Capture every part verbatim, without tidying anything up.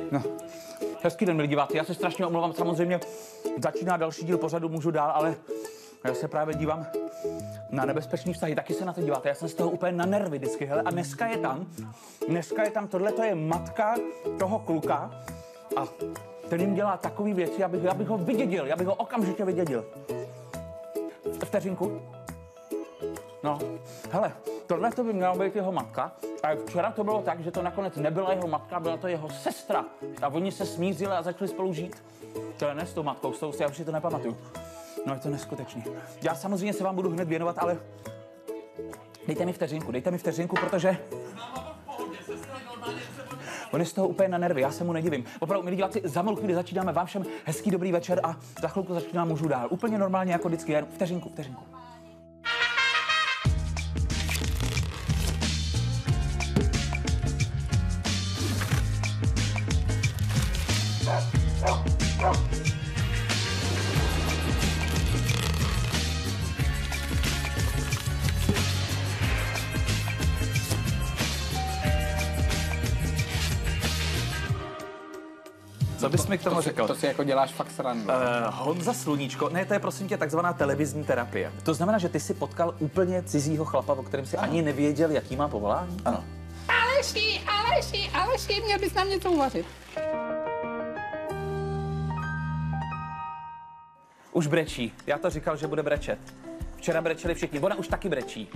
No. Hezký den, milí diváci. Já se strašně omlouvám, samozřejmě začíná další díl pořadu Můžu dál, ale já se právě dívám na nebezpečný vztahy. Taky se na to díváte. Já jsem z toho úplně na nervy vždycky. Hele, a dneska je tam, dneska je tam, tohle to je matka toho kluka a ten jim dělá takový věci, abych, abych ho vydědil, já bych ho okamžitě vydědil. Vteřinku. No, hele, tohle to by měla být jeho matka. A včera to bylo tak, že to nakonec nebyla jeho matka, byla to jeho sestra. A oni se smířili a začali spolu žít. To je ne s tou matkou, s tou si já už si to nepamatuju. No je to neskutečný. Já samozřejmě se vám budu hned věnovat, ale dejte mi vteřinku, dejte mi vteřinku, protože on je z toho úplně na nervy, já se mu nedivím. Opravdu, milí diváci, za malou chvíli začínáme vám všem hezký dobrý večer a za chvilku začínám Můžu dál. Úplně normálně jako vždycky, jen vteřinku, vteřinku. Co bys mi k tomu to, řekl? To si jako děláš fakt srandu. Uh, Honza Sluníčko, ne, to je prosím tě takzvaná televizní terapie. To znamená, že ty si potkal úplně cizího chlapa, o kterém si ano. ani nevěděl, jaký má povolání? Ano. Aleši, Aleši, Aleši, měl bys nám něco uvařit. Už brečí. Já to říkal, že bude brečet. Včera brečeli všichni, ona už taky brečí.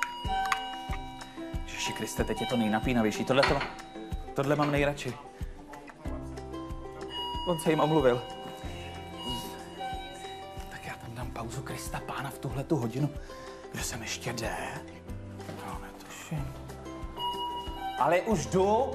Ježiši Kriste, teď je to nejnapínavější. Tohle, to, tohle mám nejradši. On se jim omluvil. Tak já tam dám pauzu, Krista pána, v tuhle tu hodinu. Kde jsem ještě jde? No, netuším. Ale už jdu.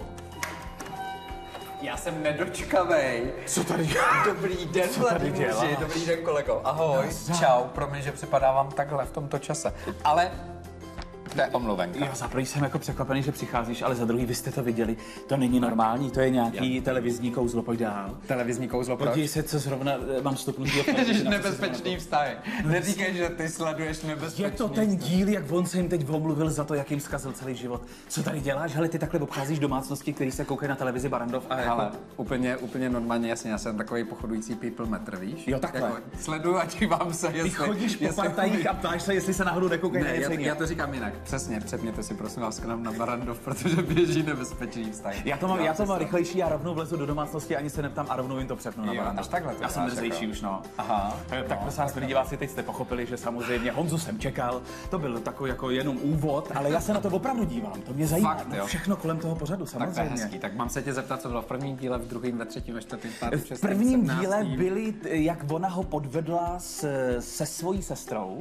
Já jsem nedočkavej. Co tady? Dobrý den, mladý muži. Dobrý den, kolego. Ahoj. No, čau, promiň, že připadávám takhle v tomto čase. Ale to je omluvenka. Já za první jsem jako překvapený, že přicházíš, ale za druhý vy jste to viděli. To není normální, to je nějaký já. televizní kouzlo, pojď dál. Televizní kouzlo, proč? Podívej se, co zrovna mám stupnutý. Ježiš, nebezpečný vztahy. Neříkej, že ty sleduješ nebezpečný. Je to ten díl, jak on se jim teď omluvil za to, jak jim zkazil celý život. Co tady děláš? Hele, ty takhle obcházíš domácnosti, který se koukají na televizi Barrandov a jako... Ale úplně, úplně normálně, jasně, já jsem takový pochodující people metr, víš? Jo, takhle. Jako, sleduju a dívám se, jestli... Ty chodíš po partajích a ptáš se, jestli se náhodou nekoukají ne, na něco já, já to říkám jinak. Přesně, přepněte si prosím vás k nám na Barrandov, protože běží nebezpečný vztah. Já to mám, já to mám rychlejší, já rovnou vlezu do domácnosti, ani se neptám a rovnou jim to přepnu na Barrandov. Až takhle já jsem drzejší už, no. Aha. Tak no, prosím vás, milí diváci, teď jste pochopili, že samozřejmě Honzu jsem čekal. To byl takový jako jenom úvod, ale já se na to opravdu dívám. To mě zajímá. Fakt, no, všechno kolem toho pořadu, samozřejmě. Tak to je hezký. Tak mám se tě zeptat, co bylo v prvním díle, v druhém, ve třetím, ve čtvrtém, v pátém, v V prvním díle byli, jak ona ho podvedla s, se svojí sestrou.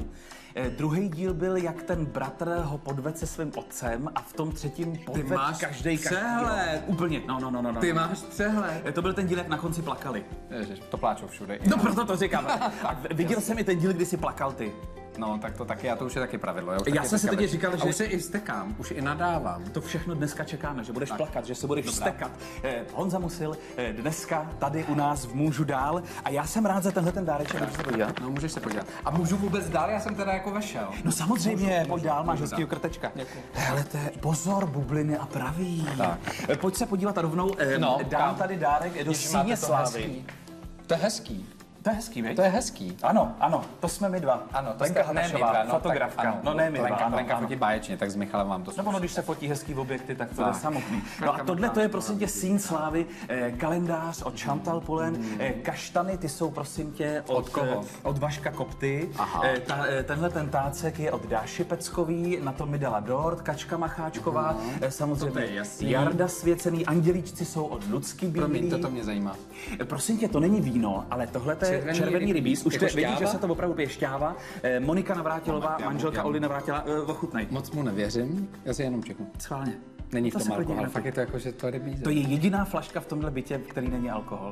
Druhý díl byl, jak ten bratr ho podvedl se svým otcem a v tom třetím podvedl každej přehled. Úplně, no, no, no, no. Ty máš přehled. To byl ten díl, jak na konci plakali. Ježiš, to pláčou všude. No proto to říkám. A viděl jsem i ten díl, kdy jsi plakal ty. No, tak to taky, a to už je taky pravidlo. Já, já jsem si teď říkal, že... A už se i stekám, už i nadávám. To všechno dneska čekáme, že budeš tak plakat, že se budeš Dobrá. stekat. Eh, Honza Musil eh, dneska tady u nás v Můžu dál a já jsem rád za tenhle ten dáreček, můžeš se podívat? No, můžeš se podívat. A můžu vůbec dál, já jsem teda jako vešel. No samozřejmě, pojď dál, máš hezkýho krtečka. Hele, to je, pozor, bubliny a praví. Tak. Eh, pojď se podívat a rovnou eh, no, dám kam? tady dárek do síně slávy. To je hezký. To je hezký, viď? To je hezký. Ano, ano, to jsme my dva. Ano, to Lenka jste, ne my dva, no, fotografka. Tak, ano, no ne my Lenka, dva, ano, Lenka ano. fotí báječně, tak s Michalem vám to No ono, když se fotí hezký objekty, tak to je samotný. No a tohle to je prosím tě síň slávy, eh, kalendář od Chantal Polen, hmm. eh, kaštany, ty jsou prosím tě od, od, koho? od Vaška Kopty. Eh, ta, eh, tenhle ten tácek je od Dáši Peckový, na to mi dala dort, Kačka Macháčková, hmm. eh, samozřejmě Jarda Svěcený, andělíčci jsou od Lucky Bílý. Promiň, to mě zajímá. Eh, prosím tě, to není víno, ale tohle je červený, červený rybíz. Už jako vidíš, že se to opravdu pije šťáva. Eh, Monika Navrátilová, manželka Oldy Navrátila, eh, ochutnej. Moc mu nevěřím, já si jenom čeknu. Schválně. Není to v tom alkohol, ale fakt je to jako, že to je rybíze. To je jediná flaška v tomhle bytě, v který není alkohol.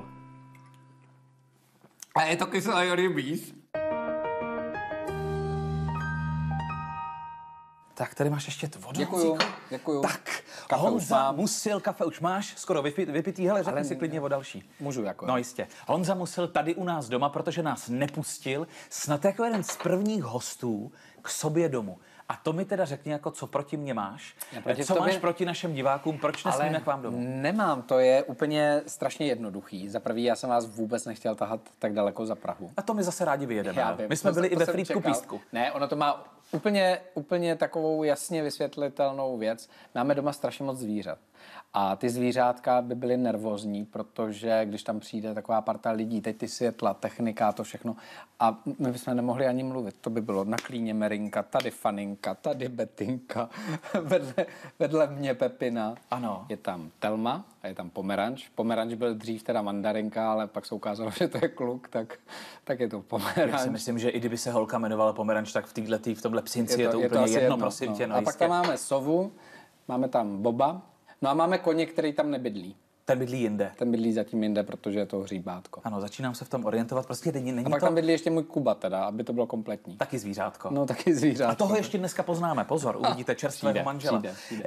A je to kyselý rybíz. Tak, tady máš ještě vodu. Děkuju, děkuju. Tak, kafe Honza Musil, kafe už máš, skoro vypit, vypitý, hele, řekni si klidně o další. Můžu jako. No jistě. Honza Musil tady u nás doma, protože nás nepustil, snad jako jeden z prvních hostů k sobě domů. A to mi teda řekni, jako co proti mně máš, proti co tobě... máš proti našim divákům, proč nesmíme k vám domů? Nemám, to je úplně strašně jednoduchý. Za prvý, já jsem vás vůbec nechtěl tahat tak daleko za Prahu. A to my zase rádi vyjedeme. Já vím, My jsme to, byli to i ve jsem Frýdku čekal. Pístku. Ne, ono to má úplně, úplně takovou jasně vysvětlitelnou věc. Máme doma strašně moc zvířat. A ty zvířátka by byly nervózní, protože když tam přijde taková parta lidí, teď ty světla, technika, to všechno, a my bychom nemohli ani mluvit. To by bylo na klíně Merinka, tady Faninka, tady Betinka, vedle, vedle mě Pepina. Ano. Je tam Telma a je tam Pomeranč. Pomeranč byl dřív teda mandarinka, ale pak se ukázalo, že to je kluk, tak, tak je to Pomeranč. Já si myslím, že i kdyby se holka jmenovala Pomeranč, tak v této v tomhle psinci je to, je to úplně jedno, jedno, prosím no. tě. No, a jistě. pak tam máme sovu, máme tam Boba, no a máme koně, který tam nebydlí. Ten bydlí jinde. Ten bydlí zatím jinde, protože je to hříbátko. Ano, začínám se v tom orientovat. Prostě není, není A pak to tam bydlí ještě můj Kuba teda, aby to bylo kompletní. taky zvířátko. No taky zvířátko. A toho ještě dneska poznáme. Pozor, uvidíte čerstvého přijde, manžela. přijde, přijde.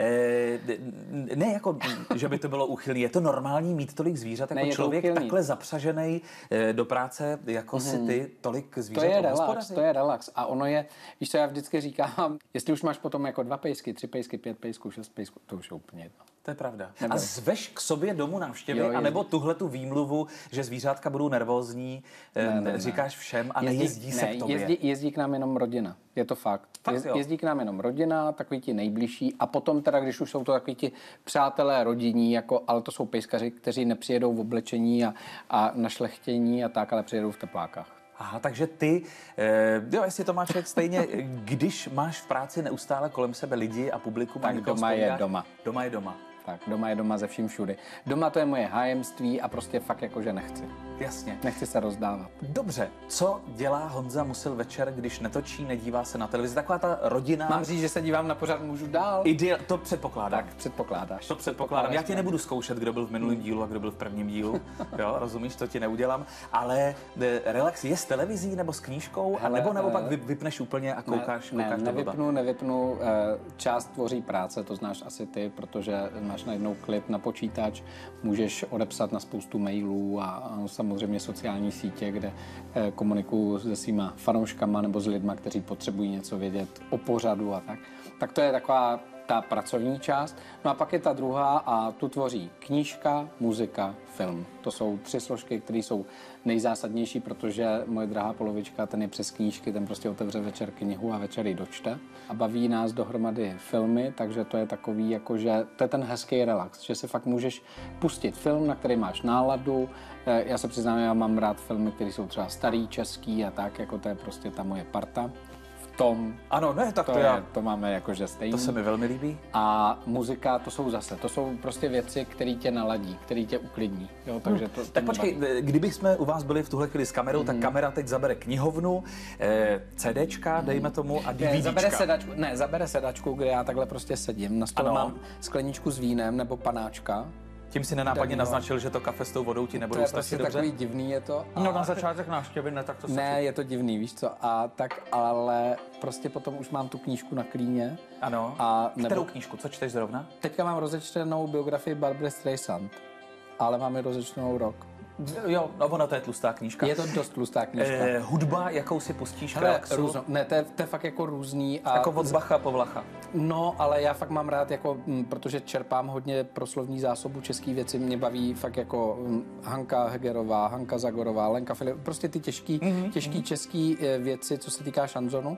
E, ne jako, že by to bylo úchylný. Je to normální mít tolik zvířat jako Ne, je to člověk úchylný. takhle zapřažený e, do práce, jako mm-hmm. si ty, tolik To zvířat je relax, obhospodaří? to je relax. A ono je, víš co, já vždycky říkám, jestli už máš potom jako dva pejsky, tři pejsky, pět pejsků, šest pejsků, to už je úplně jedno. To je pravda. Nebo- A zveš k sobě domů návštěvy, Jo, jezdí. anebo tuhle tu výmluvu, že zvířátka budou nervózní, ne, ne, říkáš všem a nejezdí se ne, k tobě. Jezdí, jezdí k nám jenom rodina, je to fakt. Fakt, Jez, jo. jezdí k nám jenom rodina, takový ti nejbližší a potom teda, když už jsou to takový ti přátelé rodinní, jako, ale to jsou pejskaři, kteří nepřijedou v oblečení a, a na šlechtění a tak, ale přijedou v teplákách. Aha, takže ty, eh, jo, jestli to máš člověk stejně, když máš v práci neustále kolem sebe lidi a publikum, Tak a někoho doma je vzpomínáš, doma. Doma je doma. Tak, doma je doma ze vším všudy. Doma to je moje hájemství a prostě fakt jakože nechci. Jasně. Nechci se rozdávat. Dobře, co dělá Honza Musil večer, když netočí, nedívá se na televizi? Taková ta rodina... Mám říct, že se dívám na pořad Můžu dál? Ide, to předpokládám. Tak, předpokládáš. To předpokládám. Já ti nebudu zkoušet, kdo byl v minulém dílu a kdo byl v prvním dílu. Jo, rozumíš, to ti neudělám. Ale e, relax je s televizí nebo s knížkou, a Hele, nebo nebo eh, pak vy, vypneš úplně a koukáš, ne, koukáš ne, do blba? nevypnu, nevypnu. eh, Část tvoří práce, to znáš asi ty, protože máš najednou klip na počítač, můžeš odepsat na spoustu mailů a, a samozřejmě sociální sítě, kde eh, komunikuju se svýma fanouškama nebo s lidma, kteří potřebují něco vědět o pořadu a tak. Tak to je taková ta pracovní část. No a pak je ta druhá a tu tvoří knížka, muzika, film. To jsou tři složky, které jsou nejzásadnější, protože moje drahá polovička, ten je přes knížky, ten prostě otevře večer knihu a večer ji dočte. A baví nás dohromady filmy, takže to je takový, jakože to je ten hezký relax, že si fakt můžeš pustit film, na který máš náladu. Já se přiznám, já mám rád filmy, které jsou třeba starý, český a tak, jako to je prostě ta moje parta. Tom, Ano, ne, tak to, to, je, já, to máme jakože stejný. to se mi velmi líbí. A muzika, to jsou zase, to jsou prostě věci, které tě naladí, které tě uklidní. Jo, takže to, to Tak mě počkej, baví. kdyby jsme u vás byli v tuhle chvíli s kamerou, Mhm. tak kamera teď zabere knihovnu, eh, CDčka, dejme tomu, a Ne, DVDčka. zabere sedačku, ne, zabere sedačku, kde já takhle prostě sedím. Na stole Ano. mám skleničku s vínem nebo panáčka. Tím si nenápadně Danilo. naznačil, že to kafe s tou vodou ti To nebudou je strašně prostě dobře. takový divný, je to. A... No na začátek návštěvy, ne, tak to se... Ne, je to divný, víš co. A tak, ale prostě potom už mám tu knížku na klíně. Ano. A nebo... Kterou knížku? Co čteš zrovna? Teďka mám rozečtenou biografii Barbary Streisand, ale mám ji rozečtenou rok. Jo, no ona to je tlustá knížka. Je to dost tlustá knížka. Eh, hudba, jakou si pustíš Hele, relaxu? různo, ne, to je, to je fakt jako různý. A Jako od Bacha po Vlacha. No, ale já fakt mám rád, jako, m, protože čerpám hodně proslovní zásobu český věci, mě baví fakt jako m, Hanka Hegerová, Hanka Zagorová, Lenka Filip, prostě ty těžký, mm-hmm. těžký český e, věci, co se týká šanzonu,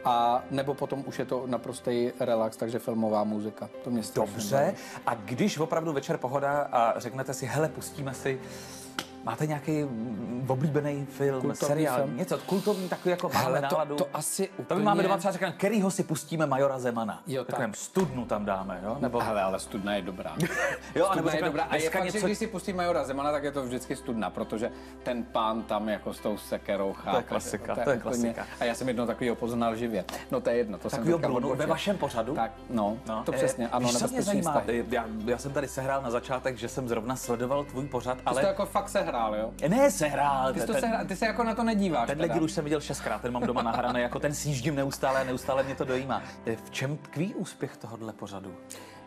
a nebo potom už je to naprostý relax, takže filmová muzika. To mě strašně Dobře. baví. A když opravdu večer pohoda a řeknete si, hele, pustíme si, máte nějaký mm, oblíbený film, Kultovní seriál, film? něco kultovní, takový jako máme Hele, to, náladu. to asi To úplně... my máme doma třeba řekneme, kterýho si pustíme Majora Zemana. Jo, tak. Takovém studnu tam dáme, jo? Nebo... Hele, ale Studna je dobrá. Jo, a nebo Studna je řekneme, dobrá. A je dneska fakt, něco... že když si pustí Majora Zemana, tak je to vždycky Studna, protože ten pán tam jako s tou sekerou chápe. klasika, že? to je úplně- klasika. A já jsem jednou takovýho poznal živě. No to je jedno, to jsem Takovýho teďka Brunu ve odbočil. vašem pořadu? Tak, no, No, to eh, přesně, ano, víš, co mě nebezpečný zajímá, vztahy. já, já jsem tady sehrál na začátek, že jsem zrovna sledoval tvůj pořad, Ty jsi ale... to jako fakt sehrál, jo? Ne, sehrál. Ty, jsi to ten- sehrál, ty se jako na to nedíváš Tenhle teda. díl už jsem viděl šestkrát, ten mám doma nahraný, jako ten sjíždím neustále a neustále mě to dojímá. V čem tkví úspěch tohohle pořadu?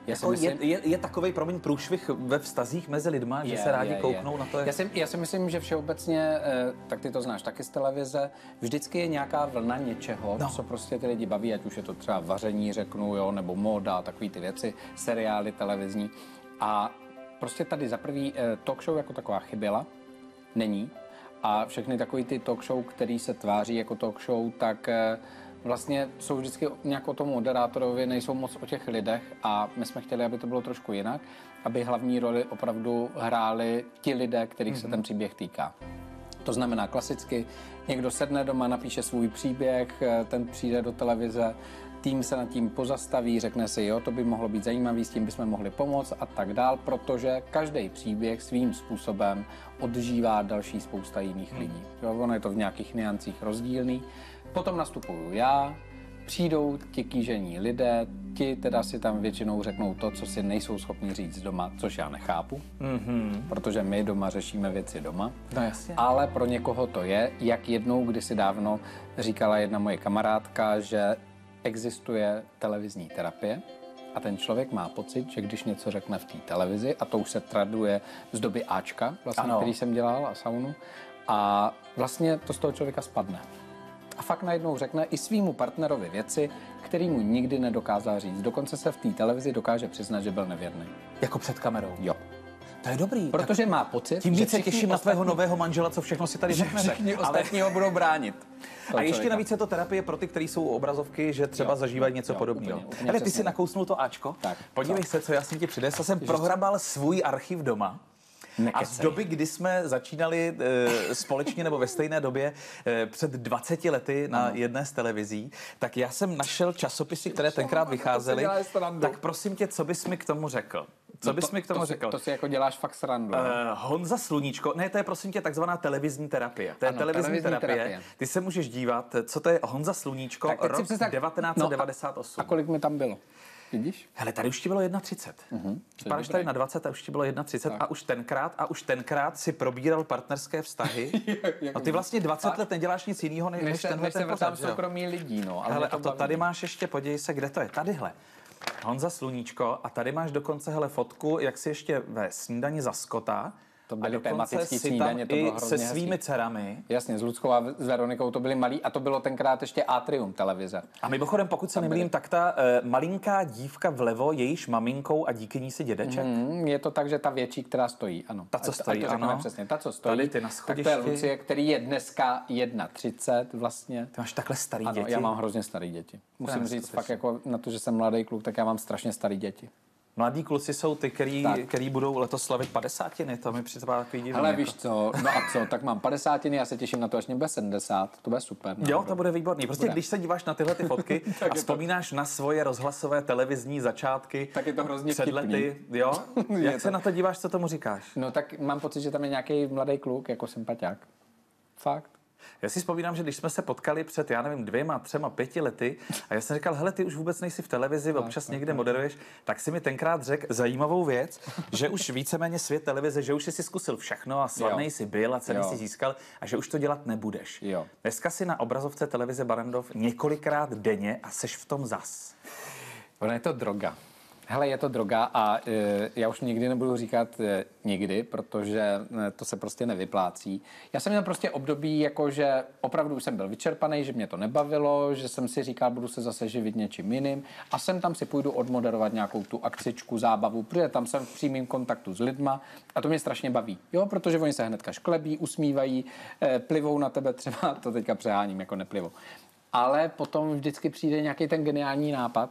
Já si Jako myslím, je, je, je takovej, promiň, průšvih ve vztazích mezi lidma, že Je, se rádi je, kouknou je. na to, jak... Já si, já si myslím, že všeobecně, eh, tak ty to znáš taky z televize, vždycky je nějaká vlna něčeho, No. co prostě ty lidi baví, ať už je to třeba vaření, řeknu, jo, nebo móda, takový ty věci, seriály televizní. A prostě tady za prvý eh, talk show jako taková chyběla, není. A všechny takový ty talk show, který se tváří jako talk show, tak eh, vlastně jsou vždycky nějak o tom moderátorovi, nejsou moc o těch lidech a my jsme chtěli, aby to bylo trošku jinak, aby hlavní roli opravdu hráli ti lidé, kterých mm-hmm. se ten příběh týká. To znamená klasicky, někdo sedne doma, napíše svůj příběh, ten přijde do televize, tým se nad tím pozastaví, řekne si, jo, to by mohlo být zajímavý, s tím bychom mohli pomoct a tak dál, protože každý příběh svým způsobem odžívá další spousta jiných hmm. lidí. Jo, ono je to v nějakých niancích rozdílný. Potom nastupuju já, přijdou ti kýžení lidé, ti teda si tam většinou řeknou to, co si nejsou schopni říct doma, což já nechápu, mm-hmm. protože my doma řešíme věci doma. No jasně. Ale pro někoho to je, jak jednou kdysi dávno říkala jedna moje kamarádka, že existuje televizní terapie a ten člověk má pocit, že když něco řekne v té televizi, a to už se traduje z doby Ačka, vlastně, ano. který jsem dělal a saunu, a vlastně to z toho člověka spadne. A fakt najednou řekne i svýmu partnerovi věci, který mu nikdy nedokázal říct. Dokonce se v té televizi dokáže přiznat, že byl nevěrný. Jako před kamerou. Jo. To je dobrý. Protože má pocit, Tím že více všichni těším na tvého ostatní- nového manžela, co všechno si tady řeknete. Všichni ostatní ho budou bránit. A ještě navíc je to terapie pro ty, kteří jsou u obrazovky, že třeba Jo. zažívají něco Jo, podobného. úplně, úplně Hele, ty přesně. si nakousnul to Ačko. Tak, Podívej tak. se, co já jsem ti přinesl. Jsem prohrabal svůj archiv doma. A z Nekecej. doby, kdy jsme začínali e, společně nebo ve stejné době e, před dvaceti lety na ano. jedné z televizí, tak já jsem našel časopisy, které tenkrát vycházely. děláš srandu. Tak prosím tě, co bys mi k tomu řekl? Co No bys to, mi k tomu to si, řekl? To si jako děláš fakt srandu. Uh, Honza Sluníčko, ne, to je prosím tě takzvaná televizní terapie. To je Ano, televizní, televizní terapie. terapie. Ty se můžeš dívat, co to je Honza Sluníčko, Tak teď si rok představ- devatenáct set devadesát osm. No a, a kolik mi tam bylo? Vidíš? Hele, tady už ti bylo třicet jedna. Uh-huh. Vypadáš tady na dvacet a už ti bylo třicet jedna a už tenkrát, a už tenkrát si probíral partnerské vztahy. A ty vlastně dvacet let neděláš nic jiného, než, Než než se, tenhle než se ten vrtám pořad, že jo? soukromí lidí, no. Ale Hele, mě to a to baví. tady máš ještě, podívej se, kde to je. Tadyhle. Honza Sluníčko a tady máš dokonce, hele, fotku, jak si ještě ve snídani za Skota. To byly a dokonce tematický si snídaně, tam to bylo i hrozně se svými hezký. dcerami. Jasně, s Luckou a s Veronikou to byly malí a to bylo tenkrát ještě Atrium televize. A mimochodem, pokud se nemýlím, tak ta uh, malinká dívka vlevo, jejíž maminkou a díky ní si dědeček. Hmm, je to tak, že ta větší, která stojí, ano. Ta, co Ať- stojí, ať to řekneme ano. přesně, ta, co stojí. Tady ty na tak to je schodišti. Lucie, který je dneska jedna třicet vlastně. Ty máš takhle starý Ano, děti. já mám hrozně starý děti. Musím je říct neskutečné. fakt jako na to, že jsem mladý kluk, tak já mám strašně starý děti. Mladí kluci jsou ty, který, Tak. který budou letos slavit padesátiny, to mi připadá takový divný. Ale jako. víš co, no a co, tak mám padesátiny, já se těším na to, až mě bude sedmdesát, to bude super. Jo, náhodou. to bude výborný. Prostě Bude. když se díváš na tyhle ty fotky Tak a je to- vzpomínáš na svoje rozhlasové televizní začátky Tak je to hrozně před vtipný. lety, jo? Je Jak to. se na to díváš, co tomu říkáš? No tak mám pocit, že tam je nějaký mladý kluk, jako sympatiák. Fakt. Já si vzpomínám, že když jsme se potkali před, já nevím, dvěma, třema, pěti lety a já jsem říkal, hele, ty už vůbec nejsi v televizi, občas někde moderuješ, tak si mi tenkrát řekl zajímavou věc, že už víceméně svět televize, že už jsi si zkusil všechno a slavnej Jo. si byl a ceny Jo. si získal a že už to dělat nebudeš. Jo. Dneska si na obrazovce televize Barrandov několikrát denně a seš v tom zas. Ono je to droga. Hele, je to droga a e, já už nikdy nebudu říkat e, nikdy, protože e, to se prostě nevyplácí. Já jsem měl prostě období, jako že opravdu jsem byl vyčerpaný, že mě to nebavilo, že jsem si říkal, budu se zase živit něčím jiným a sem tam si půjdu odmoderovat nějakou tu akcičku, zábavu, protože tam jsem v přímém kontaktu s lidma a to mě strašně baví. Jo, protože oni se hnedka šklebí, usmívají, e, plivou na tebe třeba, to teďka přeháním, jako neplivou. Ale potom vždycky přijde nějaký ten geniální nápad.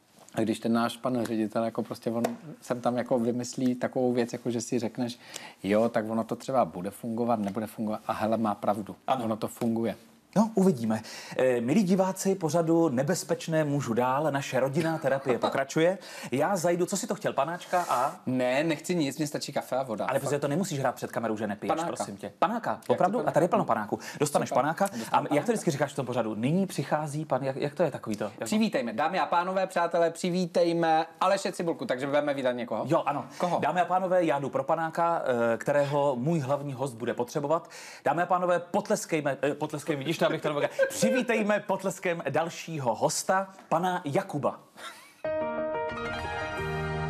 A když ten náš pan ředitel, jako prostě on sem tam jako vymyslí takovou věc, jako že si řekneš, jo, tak ono to třeba bude fungovat, nebude fungovat a hele, má pravdu. Ano. Ono to funguje. No, uvidíme. E, milí diváci pořadu Nebezpečné můžu dál, naše rodinná terapie pokračuje. Já zajdu, co si to chtěl, panáčka a... Ne, nechci nic, mě stačí kafe a voda. Ale protože to nemusíš hrát před kamerou, že nepiješ, Panáka. prosím tě. Panáka, opravdu? to A tady je plno panáku. Dostaneš Super. panáka. Dostanu A jak panáka. to vždycky říkáš v tom pořadu? Nyní přichází pan, jak, jak to je takový to? Jak... Přivítejme, dámy a pánové, přátelé, přivítejme Aleše Cibulku, takže budeme vítat někoho. Jo, ano. Koho? Dámy a pánové, já jdu pro panáka, eh, kterého můj hlavní host bude potřebovat. Dámy a pánové, potleskejme, eh, potleskejme, vidíš to, abych to nemohl. Přivítejme potleskem dalšího hosta, pana Jakuba.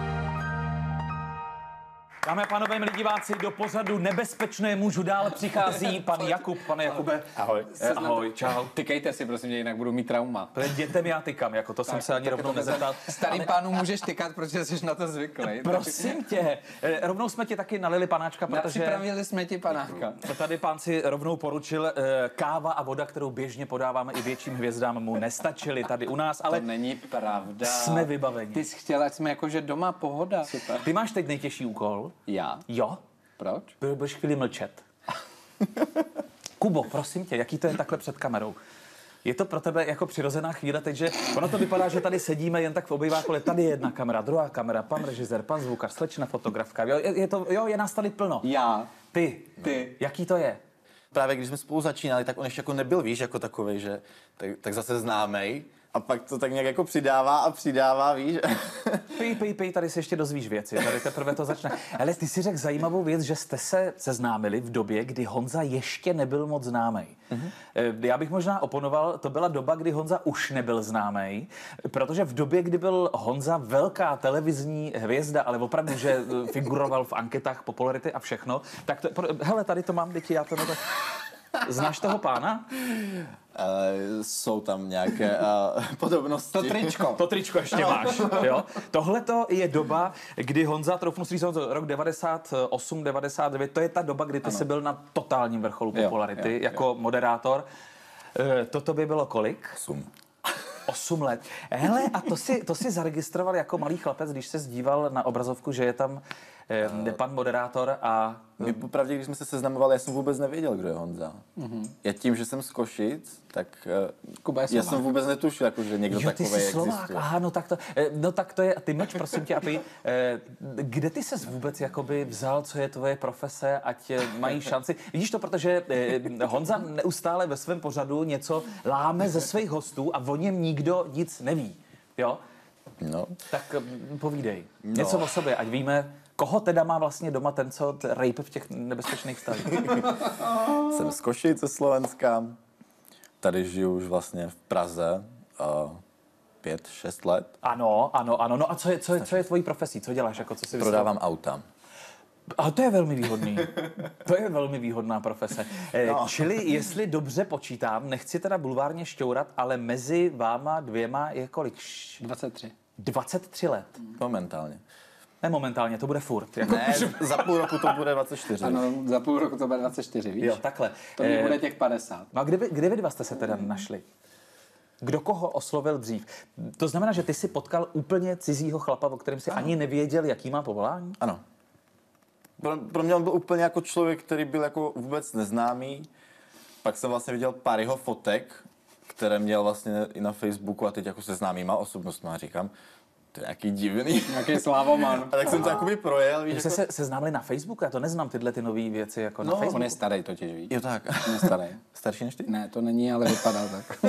Dámy a pánové, milí diváci, do pořadu Nebezpečné můžu dál přichází pan Jakub. Pane Jakube. Ahoj. Eh, ahoj, čau. Tykejte si, prosím, jinak budu mít trauma. Dětem já tykám, jako to tak, jsem se ani rovnou nezeptal. Starým pánům můžeš tykat, protože jsi na to zvyklý. Prosím tě, eh, rovnou jsme ti taky nalili panáčka, protože... Připravili jsme ti panáka. Tady pán si rovnou poručil, eh, káva a voda, kterou běžně podáváme i větším hvězdám, mu nestačily tady u nás, ale... To není pravda. Jsme vybaveni. Ty jsi chtěla, ať jsme jakože doma, pohoda. Super. Ty máš teď nejtěžší úkol. Já? Jo? Proč? Budeš chvíli mlčet. Kubo, prosím tě, jaký to je takhle před kamerou? Je to pro tebe jako přirozená chvíle teď, že ono to vypadá, že tady sedíme jen tak v obýváku, ale tady je jedna kamera, druhá kamera, pan režisér, pan zvukař, slečna fotografka, jo, je, je, to, jo, je nás tady plno. Já. Ty. Ty. Jaký to je? Právě když jsme spolu začínali, tak on ještě jako nebyl, víš, jako takovej, že tak, tak zase známej. A pak to tak nějak jako přidává a přidává, víš. Pij, pij, pij, tady si ještě dozvíš věci, tady teprve to začne. Ale ty si řekl zajímavou věc, že jste se seznámili v době, kdy Honza ještě nebyl moc známý. Mm-hmm. Já bych možná oponoval, to byla doba, kdy Honza už nebyl známý, protože v době, kdy byl Honza velká televizní hvězda, ale opravdu, že figuroval v anketách popularity a všechno, tak to, hele, tady to mám, děti, já to neto... Znáš toho pána? Uh, jsou tam nějaké uh, podobnosti. To tričko. To tričko ještě máš, jo? Tohleto je doba, kdy Honza, troufnu si říct, rok devadesát osm devadesát devět, to je ta doba, kdy ty jsi byl na totálním vrcholu popularity jo, jo, jako jo. moderátor. Uh, toto by bylo kolik? Osm. Osm let. Hele, a to si, to si zaregistroval jako malý chlapec, když se díval na obrazovku, že je tam eh, pan moderátor a... My popravdě, když jsme se seznamovali, já jsem vůbec nevěděl, kdo je Honza. Mm-hmm. Já tím, že jsem z Košic, tak Kuba je já jsem vůbec netušil, jako, že někdo jo, ty takovej jsi Slovák. existuje. Aha, no tak to, no tak to je, ty mlč, prosím tě, a ty, eh, kde ty ses vůbec jakoby vzal, co je tvoje profese, ať mají šanci? Vidíš to, protože eh, Honza neustále ve svém pořadu něco láme ze svých hostů a o něm nikdo nic neví, jo? No. Tak povídej, No. něco o sobě, ať víme, koho teda má vlastně doma ten, co rejpe v těch nebezpečných vztazích. Jsem z Košic, ze Slovenska. Tady žiju už vlastně v Praze uh, pět, šest let. Ano, ano, ano. No a co je, co je, co je tvojí profesí? Co děláš? Jako, co si Prodávám auta. A to je velmi výhodný. To je velmi výhodná profese. No. Čili, jestli dobře počítám, nechci teda bulvárně šťourat, ale mezi váma dvěma je kolik? dvacet tři. dvacet tři let. Momentálně. Ne momentálně, to bude furt. Jako... Ne, za půl roku to bude dvacet čtyři. Ano, za půl roku to bude dvacet čtyři, víš? Jo, takhle. To mě bude těch padesát. No a kdy, kdy vy dva jste se teda našli? Kdo koho oslovil dřív? To znamená, že ty jsi potkal úplně cizího chlapa, o kterém si ano. ani nevěděl, jaký má povolání? Ano. Pro, pro mě on byl úplně jako člověk, který byl jako vůbec neznámý. Pak jsem vlastně viděl pár jeho fotek, které měl vlastně i na Facebooku a teď jako se známýma osobnostma a říkám, to je nějaký divný. Nějaký slávoman. A tak jsem to jakoby projel, víš, Vy jste jako... se seznámili na Facebooku? Já to neznám, tyhle ty nové věci jako No, na Facebooku. On je starý totiž, víš? Jo tak. On je starý. Starší než ty? Ne, to není, ale vypadá tak.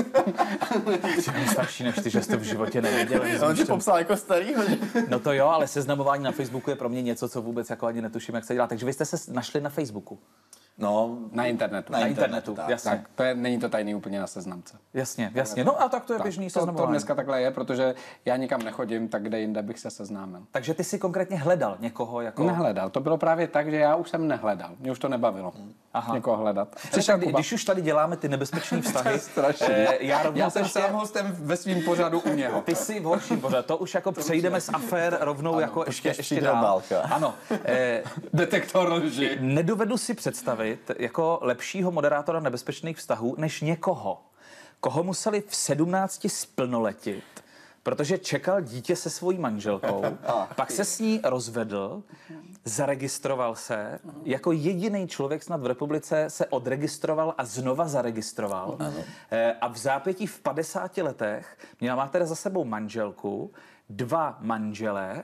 Jsem starší než ty, že jste v životě nevěděl. On ti popsal jako starýho, že? No to jo, ale seznamování na Facebooku je pro mě něco, co vůbec jako ani netuším, jak se dělá. Takže vy jste se našli na Facebooku. No, Na internetu. Na internetu, tak. jasně. Tak, to je, není to tajný úplně na seznamce. Jasně, jasně. No a tak to je Tak, běžný to, to seznamování. dneska takhle je, protože já nikam nechodím, tak kde jinde bych se seznámil. Takže ty si konkrétně hledal někoho jako... Nehledal. To bylo právě tak, že já už jsem nehledal. Mě už to nebavilo. Aha. Někoho hledat. Přišel, kdy, když už tady děláme ty nebezpečné vztahy, eh, já, rovnou Já jsem ještě- sám hostem ve svým pořadu u něho. Ty jsi v horším pořadu. To už jako přejdeme z afér rovnou Ano, jako počkej, ještě, ještě ještě přijde dál. obálka. Ano. Eh, Detektor lži. nedovedu si představit jako lepšího moderátora nebezpečných vztahů než někoho, koho museli v sedmnácti splnoletit, protože čekal dítě se svojí manželkou, pak se s ní rozvedl, zaregistroval se, jako jediný člověk snad v republice se odregistroval a znova zaregistroval. Eh, A v zápětí v padesáti letech měla má teda za sebou manželku, dva manželé,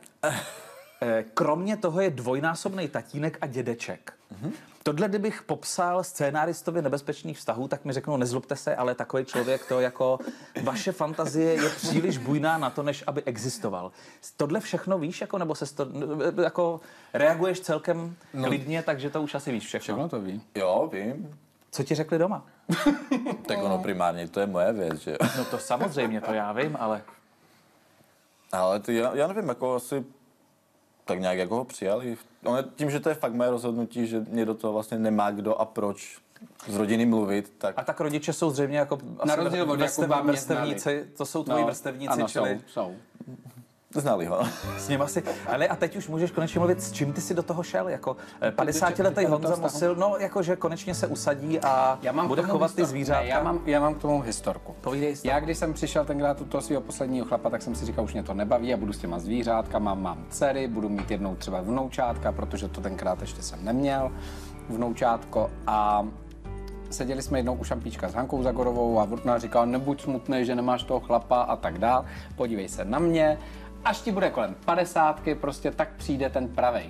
eh, kromě toho je dvojnásobný tatínek a dědeček. Tohle, kdybych popsal scénáristovi nebezpečných vztahů, tak mi řeknou, nezlobte se, ale takový člověk, to jako vaše fantazie je příliš bujná na to, než aby existoval. Tohle všechno víš, jako, nebo se to, jako reaguješ celkem No. klidně, takže to už asi víš všechno. Všechno to ví. Jo, vím. Co ti řekli doma? Tak ono primárně, to je moje věc, že jo. No to samozřejmě, to já vím, ale... Ale to já, já nevím, jako asi tak nějak jako ho přijali. On, tím, že to je fakt moje rozhodnutí, že mě do toho vlastně nemá kdo a proč z rodiny mluvit, tak... A tak rodiče jsou zřejmě jako Na rozdíl od Jakuba mě vrstevníci, to jsou tvoji No, vrstevníci, ano, čili jsou, jsou. Znali ho. s nima si... Ale a teď už můžeš konečně mluvit, s čím ty si do toho šel, jako padesátiletý Honza Mosil, no jakože konečně se usadí a bude k tomu chovat ty histor- zvířátka. Ne, já, mám, já mám k tomu historku. Povídej historku. Já když jsem přišel tenkrát u toho svého posledního chlapa, tak jsem si říkal, už mě to nebaví a budu s těma zvířátkama, mám dcery, budu mít jednou třeba vnoučátka, protože to tenkrát ještě jsem neměl, vnoučátko a seděli jsme jednou u šampíčka s Hankou Zagorovou a ona říkala, nebuď smutný, že nemáš toho chlapa a tak dál, podívej se na mě, až ti bude kolem padesátky, prostě tak přijde ten pravej.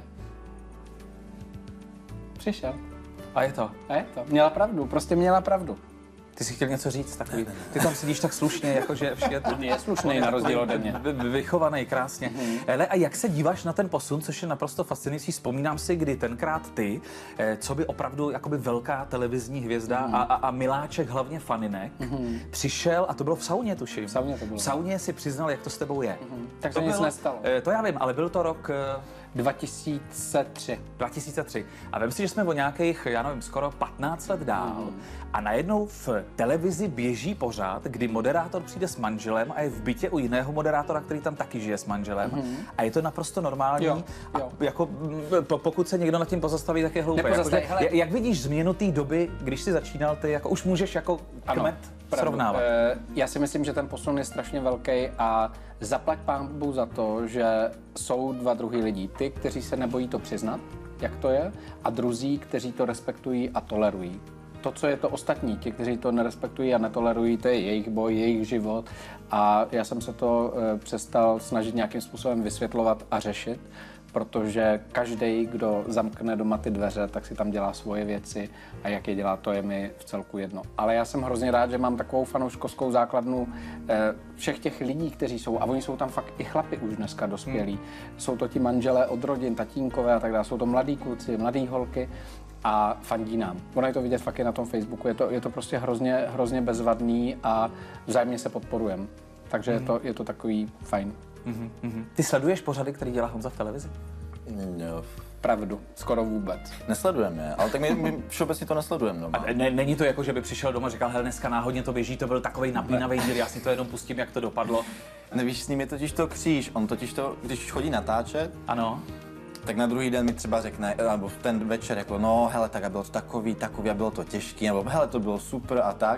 Přišel. A je to. A je to. Měla pravdu, prostě měla pravdu. Ty jsi chtěl něco říct takový. Ty tam sedíš tak slušně, jakože vše. Je slušný na rozdíl ode mě. Vy- vy- Vychovaný krásně. Mm. Ale a jak se díváš na ten posun, což je naprosto fascinující. Vzpomínám si, kdy tenkrát ty, eh, co by opravdu jakoby velká televizní hvězda mm. a, a, a miláček, hlavně faninek, mm. přišel, a to bylo v sauně, tuším. V sauně to bylo. V sauně si přiznal, jak to s tebou je. Mm. Takže nic nestalo. Eh, to já vím, ale byl to rok... Eh, dva tisíce tři. dva tisíce tři. A vem si, že jsme o nějakých, já nevím, skoro patnáct let dál mm. a najednou v televizi běží pořád, kdy moderátor přijde s manželem a je v bytě u jiného moderátora, který tam taky žije s manželem. Mm. A je to naprosto normální. Jo, jo. A jako, po- pokud se někdo nad tím pozastaví, tak je hloupé. Jako, Nepozastaví, hele. jak vidíš změnu té doby, když jsi začínal, ty jako už můžeš jako kmet srovnávat. E, já si myslím, že ten posun je strašně velký a zaplať pán Bůh za to, že jsou dva druhy lidí. Ty, kteří se nebojí to přiznat, jak to je, a druzí, kteří to respektují a tolerují. To, co je to ostatní, ti, kteří to nerespektují a netolerují, to je jejich boj, jejich život a já jsem se to e, přestal snažit nějakým způsobem vysvětlovat a řešit, protože každý, kdo zamkne doma ty dveře, tak si tam dělá svoje věci a jak je dělá, to je mi v celku jedno. Ale já jsem hrozně rád, že mám takovou fanouškovskou základnu eh, všech těch lidí, kteří jsou, a oni jsou tam fakt i chlapi už dneska dospělí. Hmm. Jsou to ti manželé od rodin, tatínkové a tak dále, jsou to mladí kluci, mladý holky a fandí nám. Ono je to vidět fakt i na tom Facebooku, je to, je to prostě hrozně, hrozně bezvadný a vzájemně se podporujeme. Takže hmm. je, to, je to takový fajn. Mm-hmm. Ty sleduješ pořady, který dělá Honza v televizi? Jo. Pravdu, skoro vůbec. Nesledujeme, ale tak my, my všeobecně to nesledujeme doma. A ne, není to jako, že by přišel doma a říkal, hele, dneska náhodně to běží, to byl takovej napínavý díl, já si to jenom pustím, jak to dopadlo. Nevíš, s ním je totiž to kříž. On totiž to, když chodí natáčet, Ano. tak na druhý den mi třeba řekne, nebo v ten večer jako, no hele, tak a bylo to takový, takový a bylo to těžký, nebo hele, to bylo super a tak.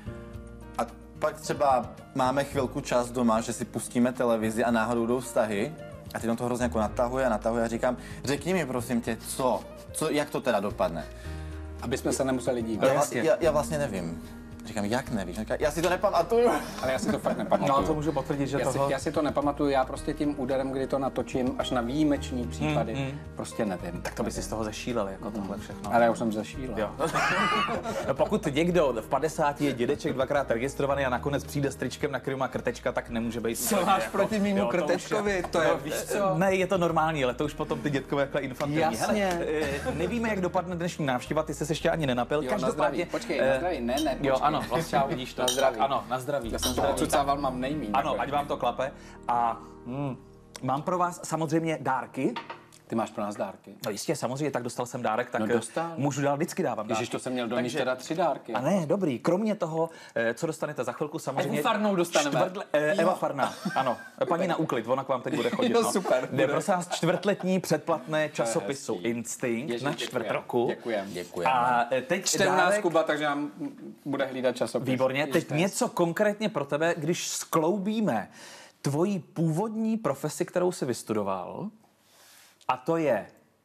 A pak třeba máme chvilku čas doma, že si pustíme televizi a náhodou jdou vztahy a teď on to hrozně jako natahuje a natahuje a říkám, řekni mi prosím tě, co, co, jak to teda dopadne. Aby jsme se nemuseli dívat. Já, vlastně, já, já vlastně nevím. Říkám, jak nevíš? Říkám, já si to nepamatuju. Ale já si to fakt nepamatuju. No, to můžu potvrdit, že já, toho... si, já si to nepamatuju, já prostě tím úderem, kdy to natočím, až na výjimečný případy, mm, mm. prostě nevím. Tak to by si z toho zešílel, jako tohle všechno. Ale já už jsem zašílel. Jo. No, pokud někdo v padesáti je dědeček dvakrát registrovaný a nakonec přijde s tričkem, na kterém má krtečka, tak nemůže být. Co máš jako, proti mému krtečkovi? To je, víš co? Ne, je to normální, ale to už potom ty dětkové takhle infantilní. Jasně. Hele, nevíme, jak dopadne dnešní návštěva, ty jsi se ještě ani nenapil. Jo, na zdraví. Počkej, na zdraví, ne, ne, počkej. Jo, ano, vlastně vidíš to. Na zdraví. Ano, na zdraví. Já jsem to cucával, mám nejmíň. Ano, ať vám to klape. A mm, mám pro vás samozřejmě dárky. Ty máš pro nás dárky. No jistě, samozřejmě, tak dostal jsem dárek, tak No dostal. můžu dál, vždycky dávám dárky. Ježiš, to jsem měl donést Takže- teda tři dárky. A ne, dobrý. Kromě toho, eh, co dostanete za chvilku, samozřejmě... Evu Farnou dostaneme. Čtvrtle, eh, Eva Farná, ano. Paní na úklid, ona k vám teď bude chodit. Jo, no. super, Jde bude. prosím vás čtvrtletní předplatné časopisu hezký. Instinct Ježiš, na děkujem. čtvrt roku. Děkujem. Děkujeme. A eh, teď Čte u nás dárek... Kuba, takže nám bude hlídat časopis. Výborně. Ježiš, Teď to je něco konkrétně pro tebe, když skloubíme tvoji původní profesi, kterou jsi vystudoval, a to je...